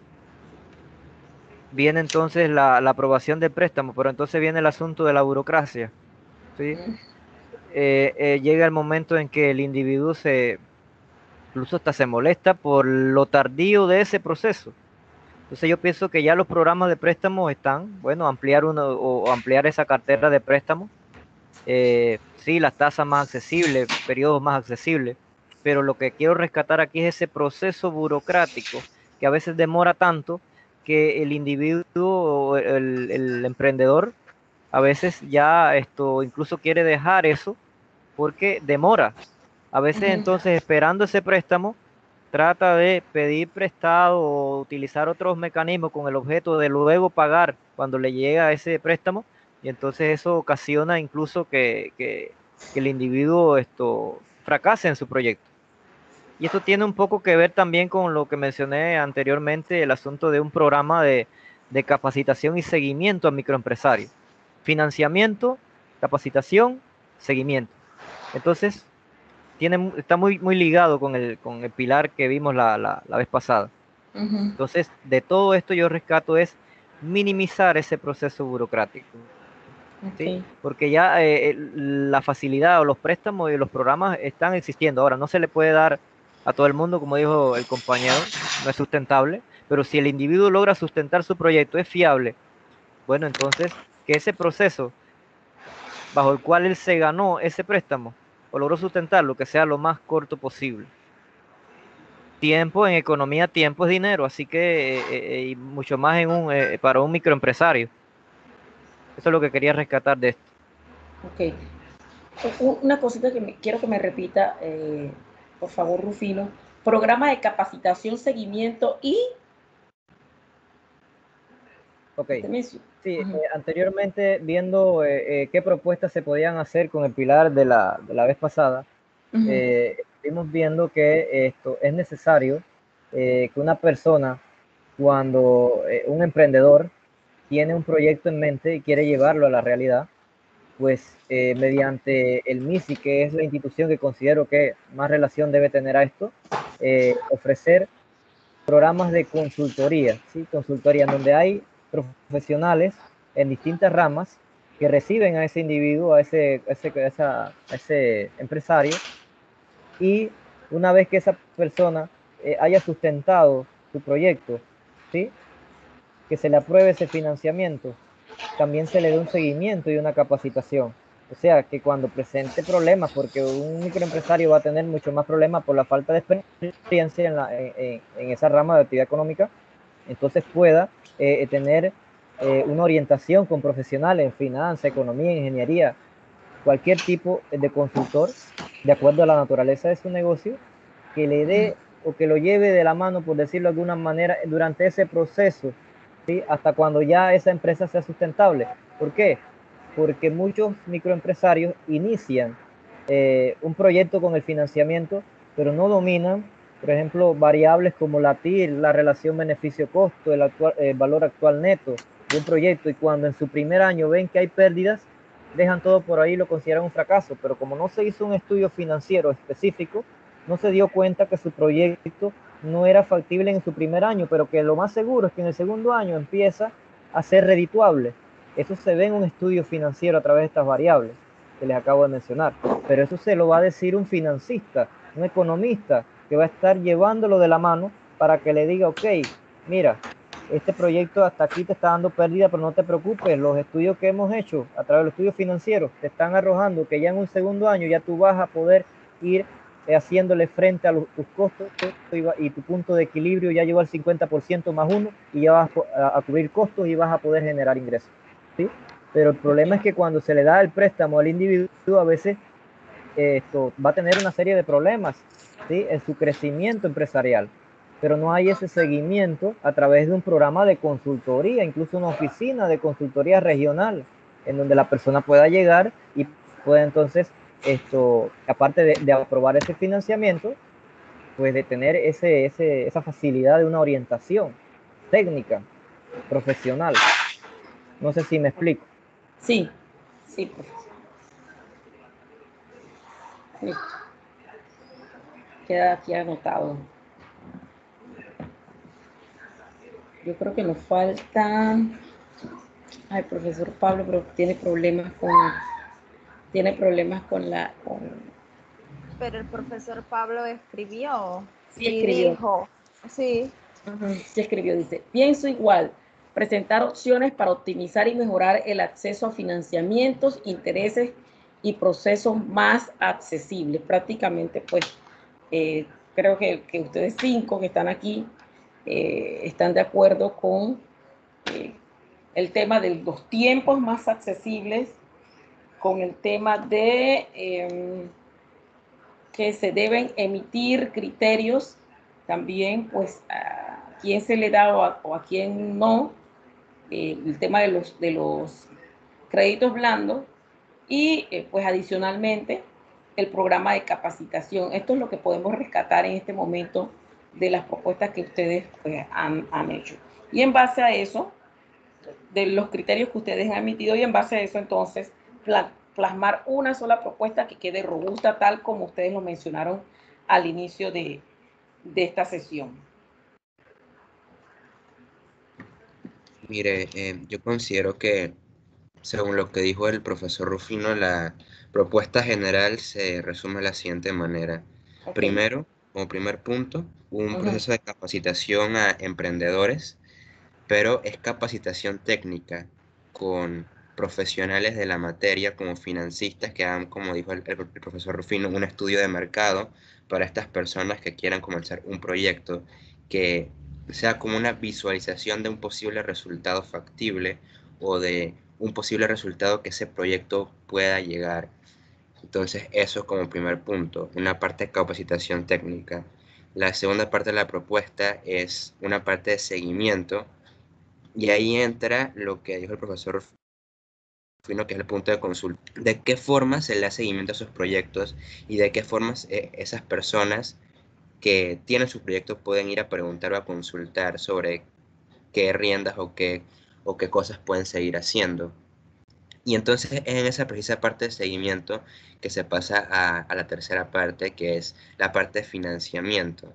viene entonces la, la aprobación del préstamo, pero entonces viene el asunto de la burocracia, ¿sí? Eh, eh, llega el momento en que el individuo se, incluso hasta se molesta por lo tardío de ese proceso. Entonces yo pienso que ya los programas de préstamo están, bueno, ampliar uno o, o ampliar esa cartera de préstamo. Eh, sí, las tasas más accesibles, periodos más accesibles, pero lo que quiero rescatar aquí es ese proceso burocrático que a veces demora tanto que el individuo o el, el emprendedor a veces ya esto incluso quiere dejar eso porque demora. A veces Ujú. entonces esperando ese préstamo trata de pedir prestado o utilizar otros mecanismos con el objeto de luego pagar cuando le llega ese préstamo, y entonces eso ocasiona incluso que, que, que el individuo esto fracase en su proyecto. Y esto tiene un poco que ver también con lo que mencioné anteriormente, el asunto de un programa de, de capacitación y seguimiento a microempresarios. Financiamiento, capacitación, seguimiento. Entonces, tiene, está muy, muy ligado con el, con el pilar que vimos la, la, la vez pasada. Ujú. Entonces, de todo esto yo rescato es minimizar ese proceso burocrático, ¿sí? Ok. Porque ya eh, la facilidad o los préstamos y los programas están existiendo. Ahora, no se le puede dar a todo el mundo, como dijo el compañero, no es sustentable, pero si el individuo logra sustentar su proyecto, es fiable, bueno, entonces que ese proceso bajo el cual él se ganó ese préstamo o logró sustentarlo, que sea lo más corto posible. Tiempo en economía, tiempo es dinero, así que eh, eh, y mucho más en un, eh, para un microempresario. Eso es lo que quería rescatar de esto. Ok. U- Una cosita que me, quiero que me repita, eh, por favor, Rufino. Programa de capacitación, seguimiento y... Ok, Usted mencionó. sí, eh, Ujú. anteriormente viendo eh, eh, qué propuestas se podían hacer con el pilar de la, de la vez pasada, Ujú. eh, estuvimos viendo que esto es necesario eh, que una persona, cuando eh, un emprendedor tiene un proyecto en mente y quiere llevarlo a la realidad, pues eh, mediante el MISI, que es la institución que considero que más relación debe tener a esto, eh, ofrecer programas de consultoría, ¿sí? Consultoría donde hay profesionales en distintas ramas que reciben a ese individuo, a ese, a ese, a esa, a ese empresario, y una vez que esa persona eh, haya sustentado su proyecto, ¿sí? Que se le apruebe ese financiamiento, también se le dé un seguimiento y una capacitación. O sea, que cuando presente problemas, porque un microempresario va a tener mucho más problemas por la falta de experiencia en, la, en, en esa rama de actividad económica, entonces pueda eh, tener eh, una orientación con profesionales en finanzas, economía, ingeniería, cualquier tipo de consultor, de acuerdo a la naturaleza de su negocio, que le dé o que lo lleve de la mano, por decirlo de alguna manera, durante ese proceso, ¿sí? Hasta cuando ya esa empresa sea sustentable. ¿Por qué? Porque muchos microempresarios inician eh, un proyecto con el financiamiento, pero no dominan, por ejemplo, variables como la T I R, la relación beneficio-costo, el, actual, el valor actual neto de un proyecto, y cuando en su primer año ven que hay pérdidas, dejan todo por ahí y lo consideran un fracaso, pero como no se hizo un estudio financiero específico, no se dio cuenta que su proyecto no era factible en su primer año, pero que lo más seguro es que en el segundo año empieza a ser redituable. Eso se ve en un estudio financiero a través de estas variables que les acabo de mencionar, pero eso se lo va a decir un financista, un economista, que va a estar llevándolo de la mano para que le diga, ok, mira, este proyecto hasta aquí te está dando pérdida, pero no te preocupes, los estudios que hemos hecho a través de los estudios financieros te están arrojando que ya en un segundo año ya tú vas a poder ir eh, haciéndole frente a los, tus costos y, y tu punto de equilibrio ya llegó al cincuenta por ciento más uno y ya vas a, a cubrir costos y vas a poder generar ingresos, ¿sí? Pero el problema es que cuando se le da el préstamo al individuo, a veces eh, esto va a tener una serie de problemas, ¿sí? En su crecimiento empresarial, pero no hay ese seguimiento a través de un programa de consultoría, incluso una oficina de consultoría regional, en donde la persona pueda llegar y pueda entonces, esto, aparte de, de aprobar ese financiamiento, pues de tener ese, ese, esa facilidad de una orientación técnica, profesional. No sé si me explico. Sí, sí, profesor. Sí. Queda aquí anotado. Yo creo que nos falta... Ay, profesor Pablo, pero tiene problemas con... Tiene problemas con la... Con... Pero el profesor Pablo escribió Sí, y escribió. dijo, sí. Uh-huh. Sí, escribió, dice, pienso igual, presentar opciones para optimizar y mejorar el acceso a financiamientos, intereses y procesos más accesibles. Prácticamente, pues, eh, creo que, que ustedes cinco que están aquí eh, están de acuerdo con eh, el tema de los tiempos más accesibles, con el tema de eh, que se deben emitir criterios también, pues, a quién se le da o a, o a quién no, eh, el tema de los, de los créditos blandos y, eh, pues, adicionalmente, el programa de capacitación. Esto es lo que podemos rescatar en este momento de las propuestas que ustedes pues, han, han hecho. Y en base a eso, de los criterios que ustedes han emitido, y en base a eso, entonces, plasmar una sola propuesta que quede robusta, tal como ustedes lo mencionaron al inicio de, de esta sesión. Mire, eh, yo considero que, según lo que dijo el profesor Rufino, la propuesta general se resume de la siguiente manera. Okay. Primero, como primer punto, un Uh-huh. proceso de capacitación a emprendedores, pero es capacitación técnica con profesionales de la materia como financistas que hagan, como dijo el, el, el profesor Rufino, un estudio de mercado para estas personas que quieran comenzar un proyecto que sea como una visualización de un posible resultado factible o de un posible resultado que ese proyecto pueda llegar. Entonces, eso como primer punto, una parte de capacitación técnica. La segunda parte de la propuesta es una parte de seguimiento, y ahí entra lo que dijo el profesor Rufino, que es el punto de consulta. ¿De qué forma se le da seguimiento a sus proyectos y de qué formas eh, esas personas que tienen sus proyectos pueden ir a preguntar o a consultar sobre qué riendas o qué, o qué cosas pueden seguir haciendo? Y entonces es en esa precisa parte de seguimiento que se pasa a, a la tercera parte, que es la parte de financiamiento.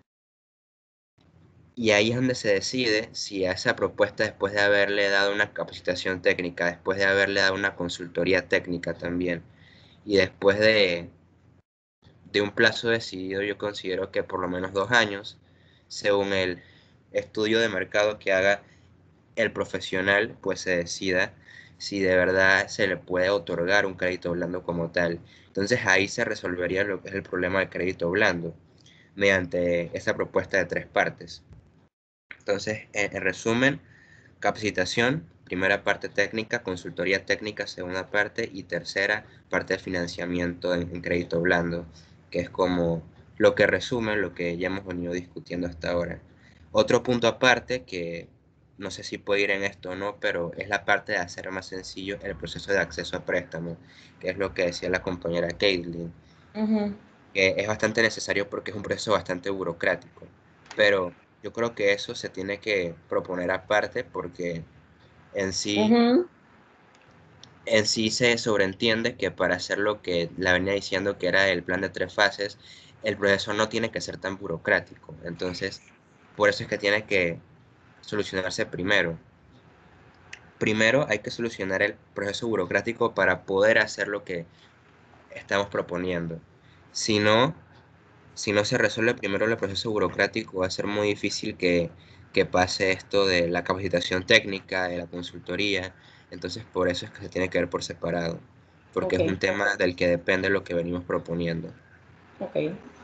Y ahí es donde se decide si a esa propuesta, después de haberle dado una capacitación técnica, después de haberle dado una consultoría técnica también, y después de, de un plazo decidido, yo considero que por lo menos dos años, según el estudio de mercado que haga el profesional, pues se decida si de verdad se le puede otorgar un crédito blando como tal. Entonces ahí se resolvería lo que es el problema del crédito blando mediante esa propuesta de tres partes. Entonces, en, en resumen, capacitación, primera parte técnica, consultoría técnica, segunda parte, y tercera parte de financiamiento en, en crédito blando, que es como lo que resume lo que ya hemos venido discutiendo hasta ahora. Otro punto aparte, que no sé si puede ir en esto o no, pero es la parte de hacer más sencillo el proceso de acceso a préstamo, que es lo que decía la compañera Caitlin, Ujú. que es bastante necesario porque es un proceso bastante burocrático, pero yo creo que eso se tiene que proponer aparte porque en sí, Ujú. en sí se sobreentiende que para hacer lo que la venía diciendo que era el plan de tres fases, el proceso no tiene que ser tan burocrático. Entonces, por eso es que tiene que solucionarse primero. Primero hay que solucionar el proceso burocrático para poder hacer lo que estamos proponiendo. Si no, si no se resuelve primero el proceso burocrático, va a ser muy difícil que, que pase esto de la capacitación técnica, de la consultoría. Entonces, por eso es que se tiene que ver por separado, porque Ok, es un tema del que depende lo que venimos proponiendo. ok,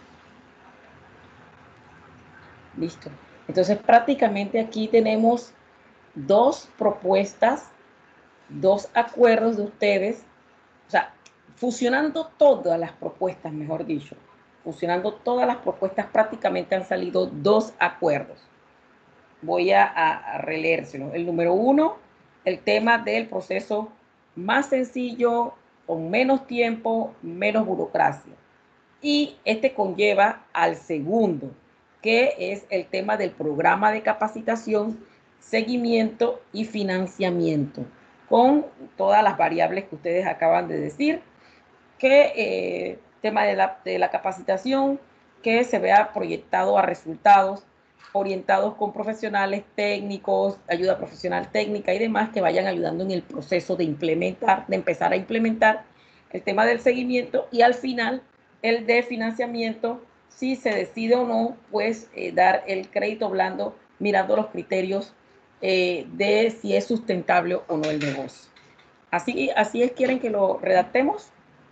listo. Entonces prácticamente aquí tenemos dos propuestas, dos acuerdos de ustedes, o sea, fusionando todas las propuestas, mejor dicho, fusionando todas las propuestas, prácticamente han salido dos acuerdos. Voy a, a, a releérselo. El número uno, el tema del proceso más sencillo, con menos tiempo, menos burocracia. Y este conlleva al segundo, que es el tema del programa de capacitación, seguimiento y financiamiento, con todas las variables que ustedes acaban de decir, que eh, tema de la, de la capacitación, que se vea proyectado a resultados orientados con profesionales técnicos, ayuda profesional técnica y demás que vayan ayudando en el proceso de implementar, de empezar a implementar el tema del seguimiento y al final el de financiamiento, si se decide o no, pues eh, dar el crédito blando mirando los criterios eh, de si es sustentable o no el negocio. Así, así es, quieren que lo redactemos.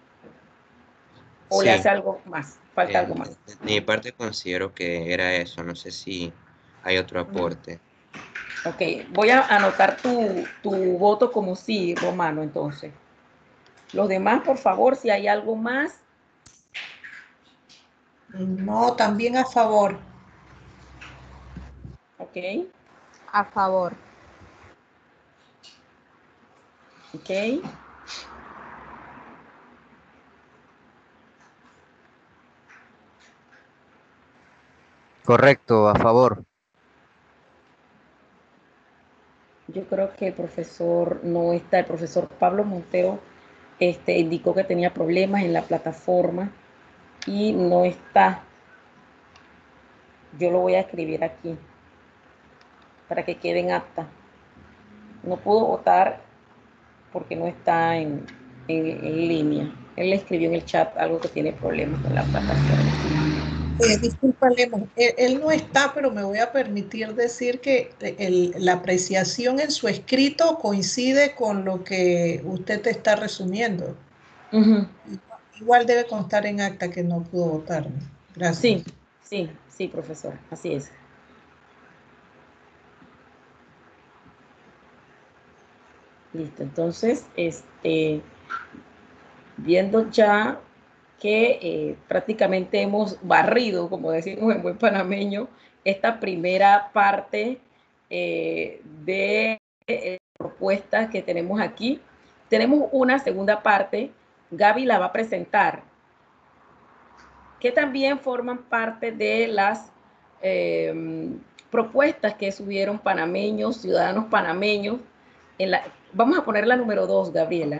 ¿O le Sí, hace algo más? Falta eh, algo más. de mi parte considero que era eso, no sé si hay otro aporte. Ok, voy a anotar tu, tu voto como sí, Romano, entonces. Los demás, por favor, si hay algo más. No, también a favor. Ok, A favor. ok. Correcto, a favor. Yo creo que el profesor no está, el profesor Pablo Montero este, indicó que tenía problemas en la plataforma y no está. Yo lo voy a escribir aquí para que quede en acta. No pudo votar porque no está en, en, en línea. Él le escribió en el chat algo que tiene problemas con la plataforma. Eh, disculpa, Lemo, él, él no está, pero me voy a permitir decir que el- la apreciación en su escrito coincide con lo que usted te está resumiendo. Uh-huh. Igual, igual debe constar en acta que no pudo votar, ¿no? Sí, Gracias. sí, sí, profesor, así es. Listo, entonces, este, viendo ya que eh, prácticamente hemos barrido, como decimos en buen panameño, esta primera parte eh, de eh, propuestas que tenemos aquí. Tenemos una segunda parte, Gaby la va a presentar, que también forman parte de las eh, propuestas que subieron panameños, ciudadanos panameños, en la, vamos a poner la número dos, Gabriela,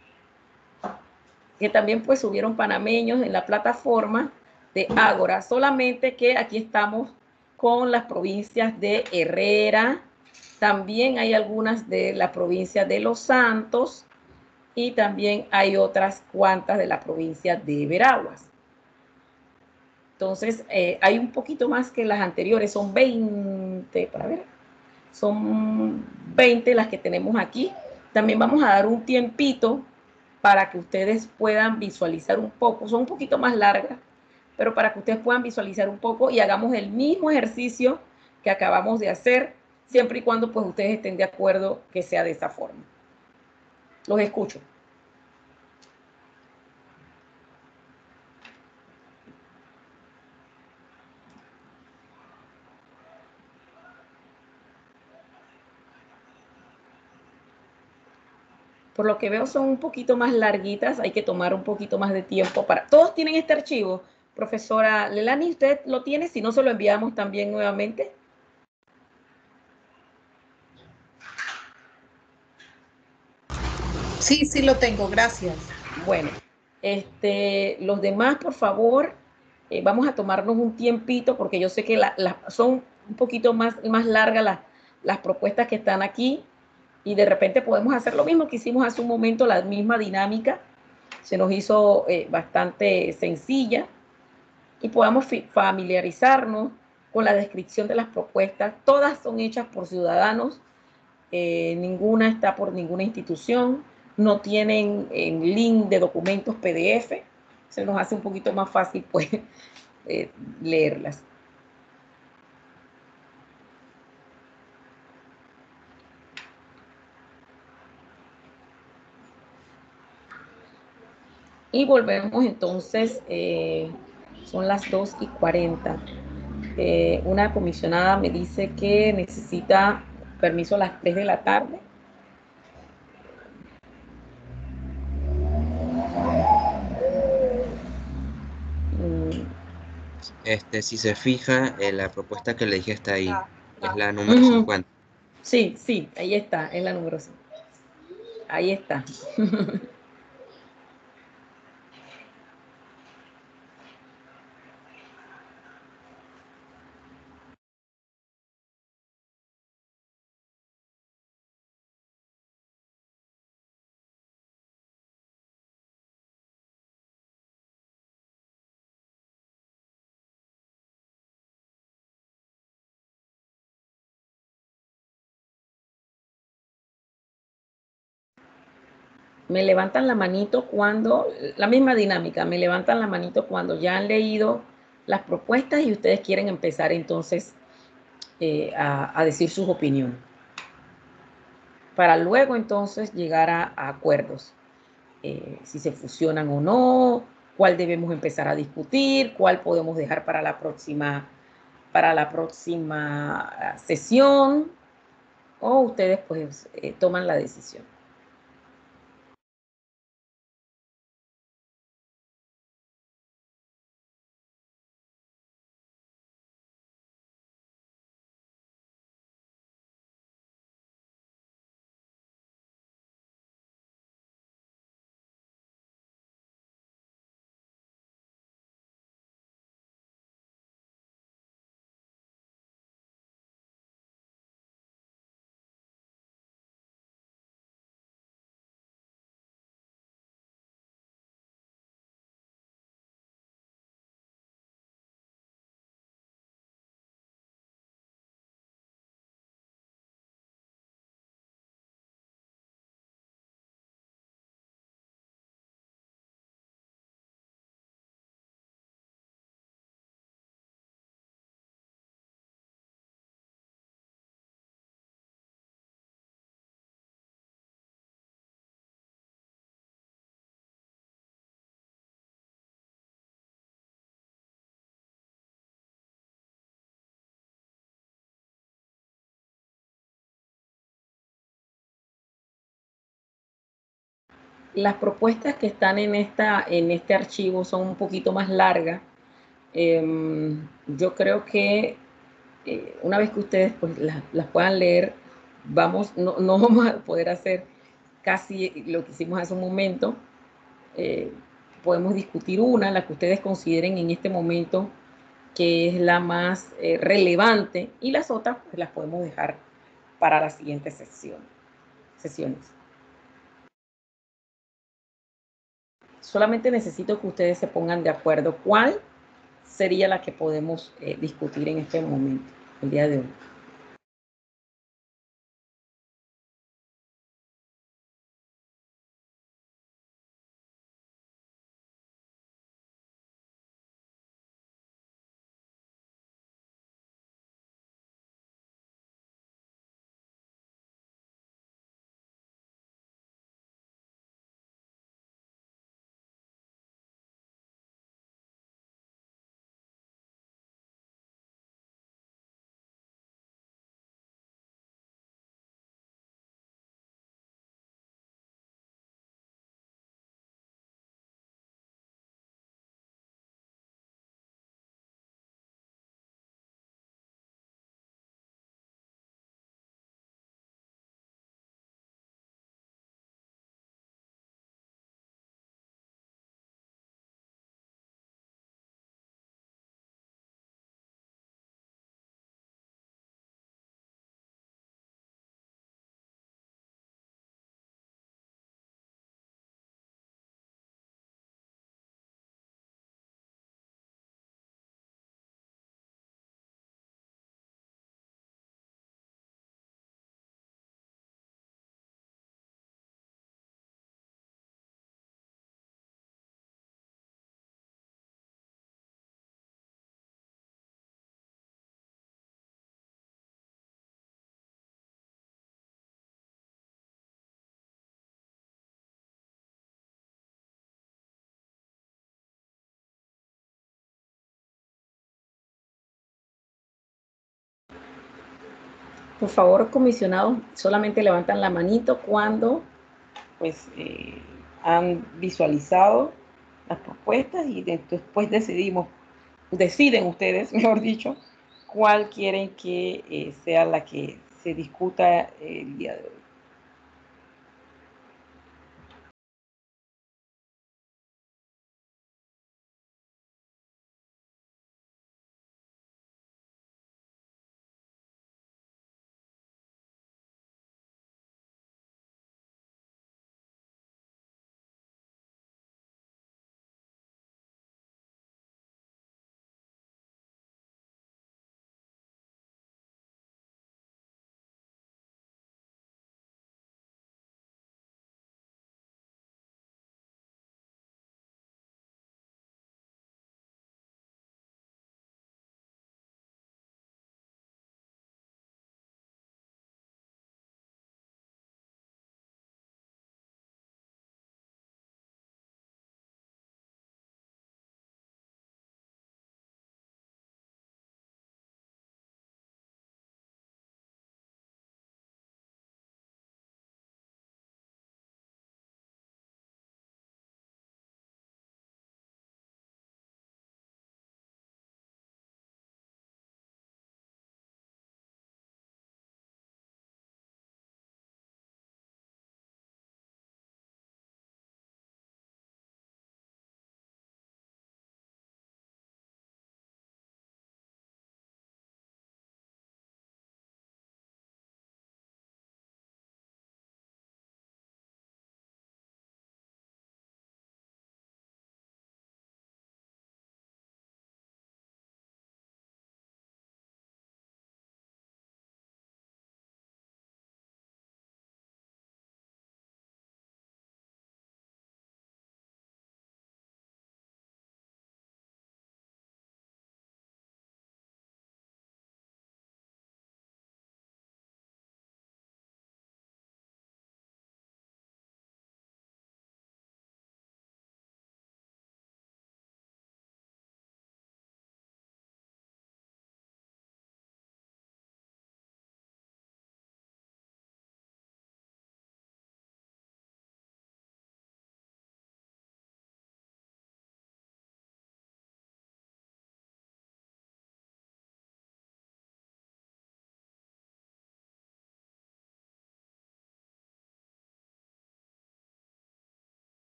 que también pues subieron panameños en la plataforma de Ágora, solamente que aquí estamos con las provincias de Herrera, también hay algunas de la provincia de Los Santos y también hay otras cuantas de la provincia de Veraguas. Entonces, eh, hay un poquito más que las anteriores, son veinte, para ver, son veinte las que tenemos aquí. También vamos a dar un tiempito para que ustedes puedan visualizar un poco, son un poquito más largas, pero para que ustedes puedan visualizar un poco y hagamos el mismo ejercicio que acabamos de hacer, siempre y cuando pues ustedes estén de acuerdo que sea de esa forma. Los escucho. Por lo que veo son un poquito más larguitas, hay que tomar un poquito más de tiempo para... ¿Todos tienen este archivo? Profesora Lelani, ¿usted lo tiene? Si no, se lo enviamos también nuevamente. Sí, sí lo tengo, gracias. Bueno, este, los demás, por favor, eh, vamos a tomarnos un tiempito porque yo sé que la, la, son un poquito más, más largas las, las propuestas que están aquí y de repente podemos hacer lo mismo que hicimos hace un momento, la misma dinámica, se nos hizo eh, bastante sencilla y podamos familiarizarnos con la descripción de las propuestas. Todas son hechas por ciudadanos, eh, ninguna está por ninguna institución, no tienen eh, link de documentos P D F, se nos hace un poquito más fácil pues eh, leerlas. Y volvemos entonces, eh, son las dos y cuarenta. Eh, una comisionada me dice que necesita permiso a las tres de la tarde. Este, si se fija, eh, la propuesta que le dije está ahí, es la número Uh-huh. cincuenta. Sí, sí, ahí está, es la número cinco. Ahí está. Me levantan la manito cuando, la misma dinámica, me levantan la manito cuando ya han leído las propuestas y ustedes quieren empezar entonces eh, a, a decir sus opiniones. Para luego entonces llegar a, a acuerdos. Eh, si se fusionan o no, cuál debemos empezar a discutir, cuál podemos dejar para la próxima, para la próxima sesión, o ustedes pues eh, toman la decisión. Las propuestas que están en, esta, en este archivo son un poquito más largas. Eh, yo creo que eh, una vez que ustedes pues, las, las puedan leer, vamos, no, no vamos a poder hacer casi lo que hicimos hace un momento. Eh, podemos discutir una, la que ustedes consideren en este momento que es la más eh, relevante, y las otras pues, las podemos dejar para las siguientes sesión, sesiones. Solamente necesito que ustedes se pongan de acuerdo cuál sería la que podemos eh, discutir en este momento, el día de hoy. Por favor, comisionados, solamente levantan la manito cuando pues, eh, han visualizado las propuestas y después decidimos, deciden ustedes, mejor dicho, cuál quieren que eh, sea la que se discuta el día de hoy.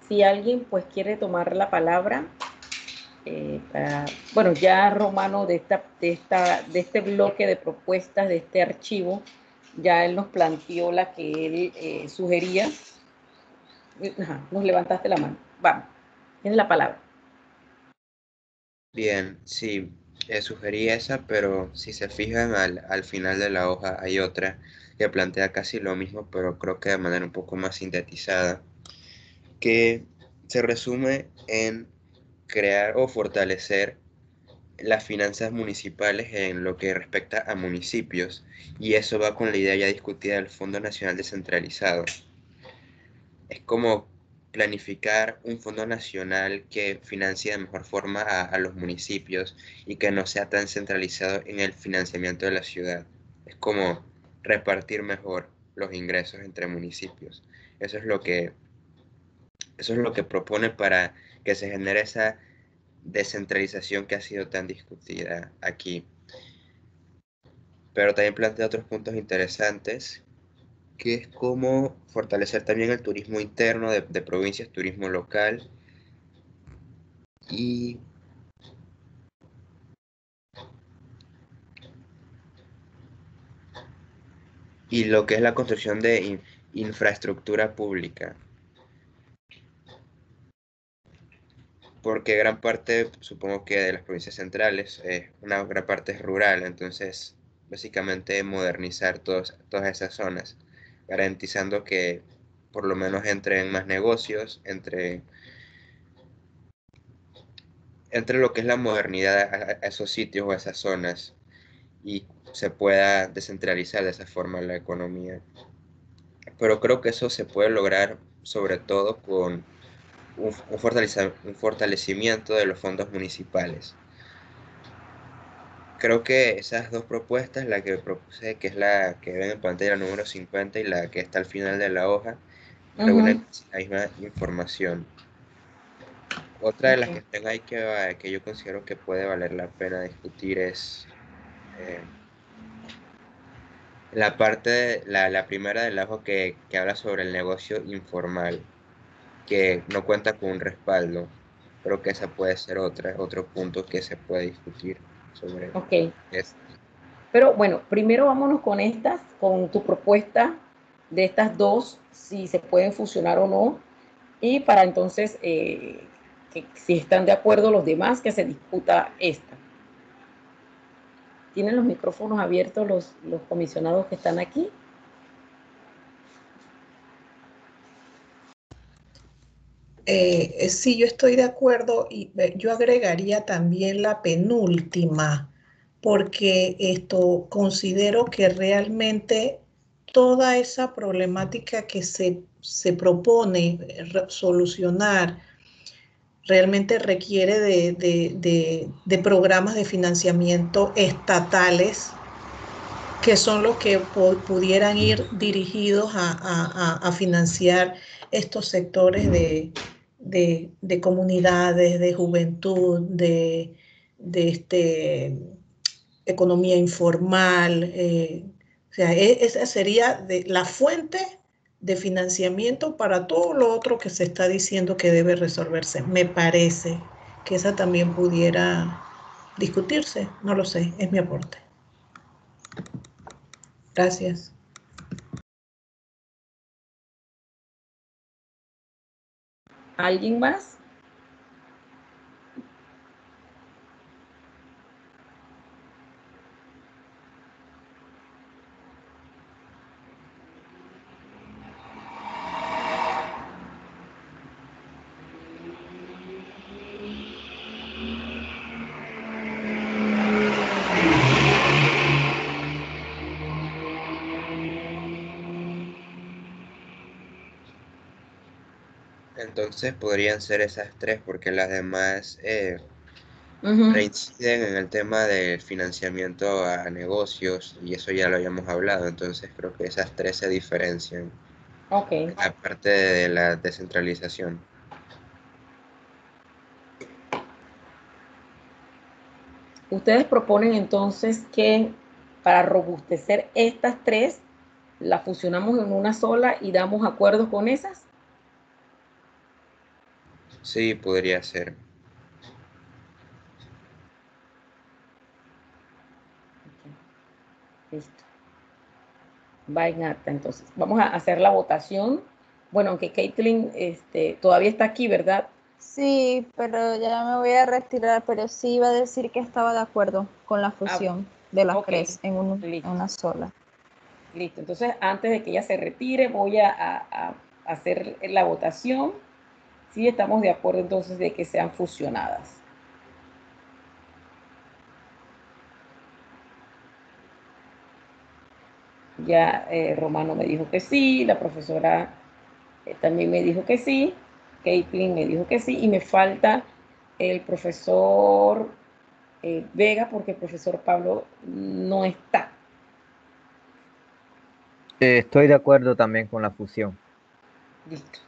si alguien pues quiere tomar la palabra, eh, para, bueno, ya Romano de, esta, de, esta, de este bloque de propuestas, de este archivo, ya él nos planteó la que él eh, sugería. Ajá, nos levantaste la mano. Vamos, tienes la palabra. Bien, sí, eh, sugerí esa, pero si se fijan al, al final de la hoja hay otra que plantea casi lo mismo, pero creo que de manera un poco más sintetizada, que se resume en crear o fortalecer las finanzas municipales en lo que respecta a municipios, y eso va con la idea ya discutida del Fondo Nacional Descentralizado. Es como planificar un fondo nacional que financie de mejor forma a, a los municipios y que no sea tan centralizado en el financiamiento de la ciudad. Es como repartir mejor los ingresos entre municipios. Eso es lo que, eso es lo que propone para que se genere esa descentralización que ha sido tan discutida aquí. Pero también plantea otros puntos interesantes, que es cómo fortalecer también el turismo interno de, de provincias, turismo local, y y lo que es la construcción de in- infraestructura pública, porque gran parte, supongo que de las provincias centrales, eh, una gran parte es rural, entonces básicamente modernizar todos, todas esas zonas, garantizando que por lo menos entren más negocios, entre, entre lo que es la modernidad a, a esos sitios o a esas zonas, y se pueda descentralizar de esa forma la economía. Pero creo que eso se puede lograr sobre todo con un, un, fortaleza, un fortalecimiento de los fondos municipales. Creo que esas dos propuestas, la que propuse, que es la que ven en pantalla número cincuenta y la que está al final de la hoja, reúnen Uh-huh. la misma información. Otra de las que Okay. están ahí que, que yo considero que puede valer la pena discutir es eh, la parte, la, la primera del ajo que, que habla sobre el negocio informal, que no cuenta con un respaldo. Creo que esa puede ser otra, otro punto que se puede discutir sobre Ok. esto. Pero bueno, primero vámonos con estas, con tu propuesta de estas dos, si se pueden fusionar o no, y para entonces, eh, que si están de acuerdo los demás, que se discuta esta. ¿Tienen los micrófonos abiertos los, los comisionados que están aquí? Eh, sí, yo estoy de acuerdo y eh, yo agregaría también la penúltima, porque esto considero que realmente toda esa problemática que se, se propone solucionar realmente requiere de, de, de, de programas de financiamiento estatales que son los que pudieran ir dirigidos a, a, a financiar estos sectores de, de, de comunidades, de juventud, de, de este, economía informal. Eh, o sea, esa sería de, la fuente de financiamiento para todo lo otro que se está diciendo que debe resolverse. Me parece que esa también pudiera discutirse, no lo sé, es mi aporte. Gracias. ¿Alguien más? Entonces podrían ser esas tres, porque las demás eh, Uh-huh. reinciden en el tema del financiamiento a negocios, y eso ya lo habíamos hablado, entonces creo que esas tres se diferencian, Ok. aparte de la descentralización. Ustedes proponen entonces que para robustecer estas tres, las fusionamos en una sola y damos acuerdos con esas. Sí, podría ser. Ok, listo. Va en acta, entonces. Vamos a hacer la votación. Bueno, aunque Caitlin este, todavía está aquí, ¿verdad? Sí, pero ya me voy a retirar, pero sí iba a decir que estaba de acuerdo con la Ah, fusión de las ok, tres en, un- en listo. una sola. Listo. Entonces, antes de que ella se retire, voy a, a- a hacer la votación. Sí, estamos de acuerdo entonces de que sean fusionadas. Ya eh, Romano me dijo que sí, la profesora eh, también me dijo que sí, Caitlin me dijo que sí, y me falta el profesor eh, Vega porque el profesor Pablo no está. Eh, estoy de acuerdo también con la fusión. Listo.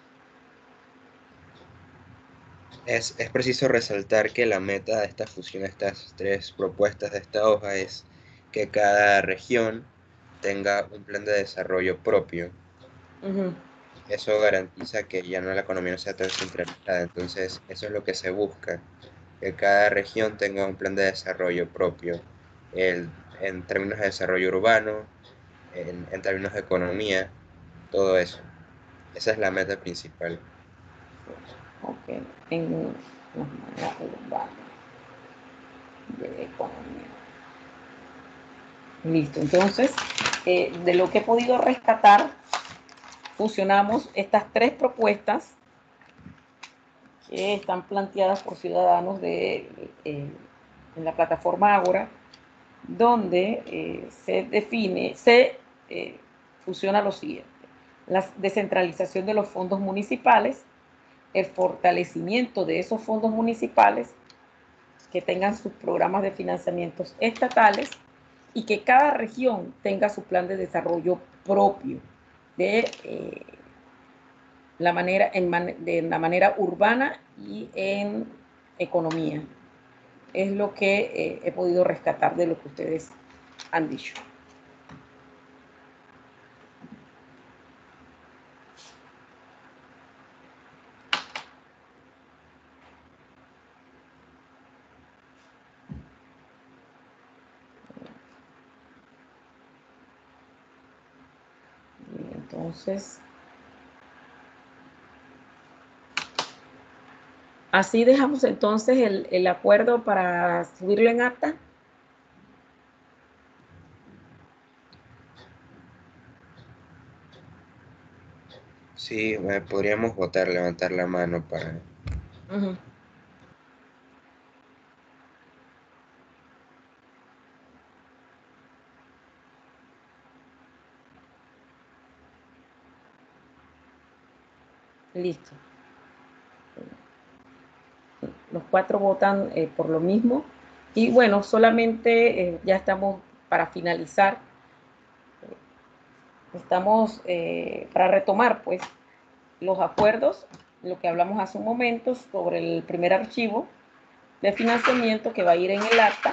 Es, es preciso resaltar que la meta de esta fusión, estas tres propuestas de esta hoja, es que cada región tenga un plan de desarrollo propio. Uh-huh. Eso garantiza que ya no la economía no sea tan centralizada. Entonces, eso es lo que se busca, que cada región tenga un plan de desarrollo propio, el, en términos de desarrollo urbano, en, en términos de economía, todo eso. Esa es la meta principal. Ok, en la manera urbana de economía. Listo, entonces, eh, de lo que he podido rescatar, fusionamos estas tres propuestas que están planteadas por ciudadanos de, eh, en la plataforma Ágora, donde eh, se define, se eh, fusiona lo siguiente: la descentralización de los fondos municipales, el fortalecimiento de esos fondos municipales que tengan sus programas de financiamientos estatales y que cada región tenga su plan de desarrollo propio de eh, la manera, en man, de la manera urbana y en economía. Es lo que eh, he podido rescatar de lo que ustedes han dicho. Y entonces, así dejamos entonces el, el acuerdo para subirlo en acta. Sí, eh, podríamos votar, levantar la mano para... Uh-huh. Listo. Los cuatro votan eh, por lo mismo. Y bueno, solamente eh, ya estamos para finalizar. Estamos eh, para retomar pues los acuerdos, lo que hablamos hace un momento sobre el primer archivo de financiamiento que va a ir en el acta.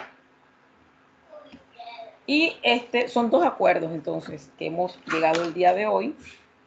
Y este son dos acuerdos entonces que hemos llegado el día de hoy,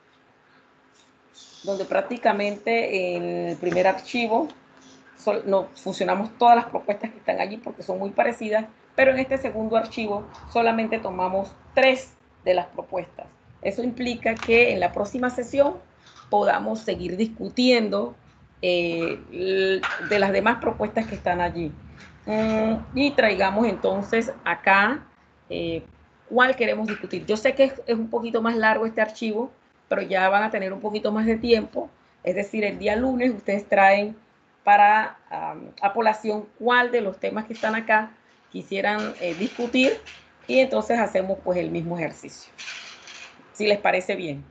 donde prácticamente en el primer archivo sol, no funcionamos todas las propuestas que están allí porque son muy parecidas, pero en este segundo archivo solamente tomamos tres de las propuestas. Eso implica que en la próxima sesión podamos seguir discutiendo eh, de las demás propuestas que están allí. Mm, y traigamos entonces acá eh, cuál queremos discutir. Yo sé que es, es un poquito más largo este archivo, pero ya van a tener un poquito más de tiempo. Es decir, el día lunes ustedes traen para um, a población cuál de los temas que están acá quisieran eh, discutir y entonces hacemos pues el mismo ejercicio. Si les parece bien.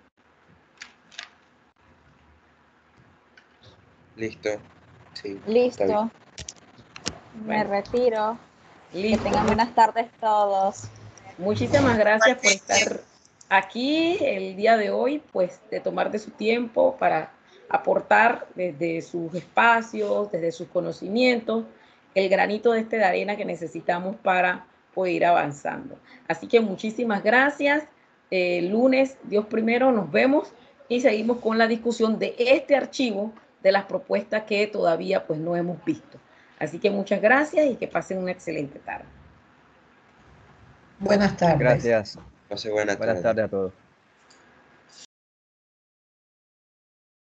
Listo. Sí, está bien. Listo, me Bueno, retiro. Que listo. tengan buenas tardes todos. Muchísimas gracias por estar aquí el día de hoy, pues de tomar de su tiempo para aportar desde sus espacios, desde sus conocimientos, el granito de este de arena que necesitamos para poder ir avanzando. Así que muchísimas gracias. El lunes, Dios primero, nos vemos y seguimos con la discusión de este archivo de las propuestas que todavía pues no hemos visto. Así que muchas gracias y que pasen una excelente tarde. Buenas tardes. Gracias. Pase buena Buenas tarde. tardes a todos.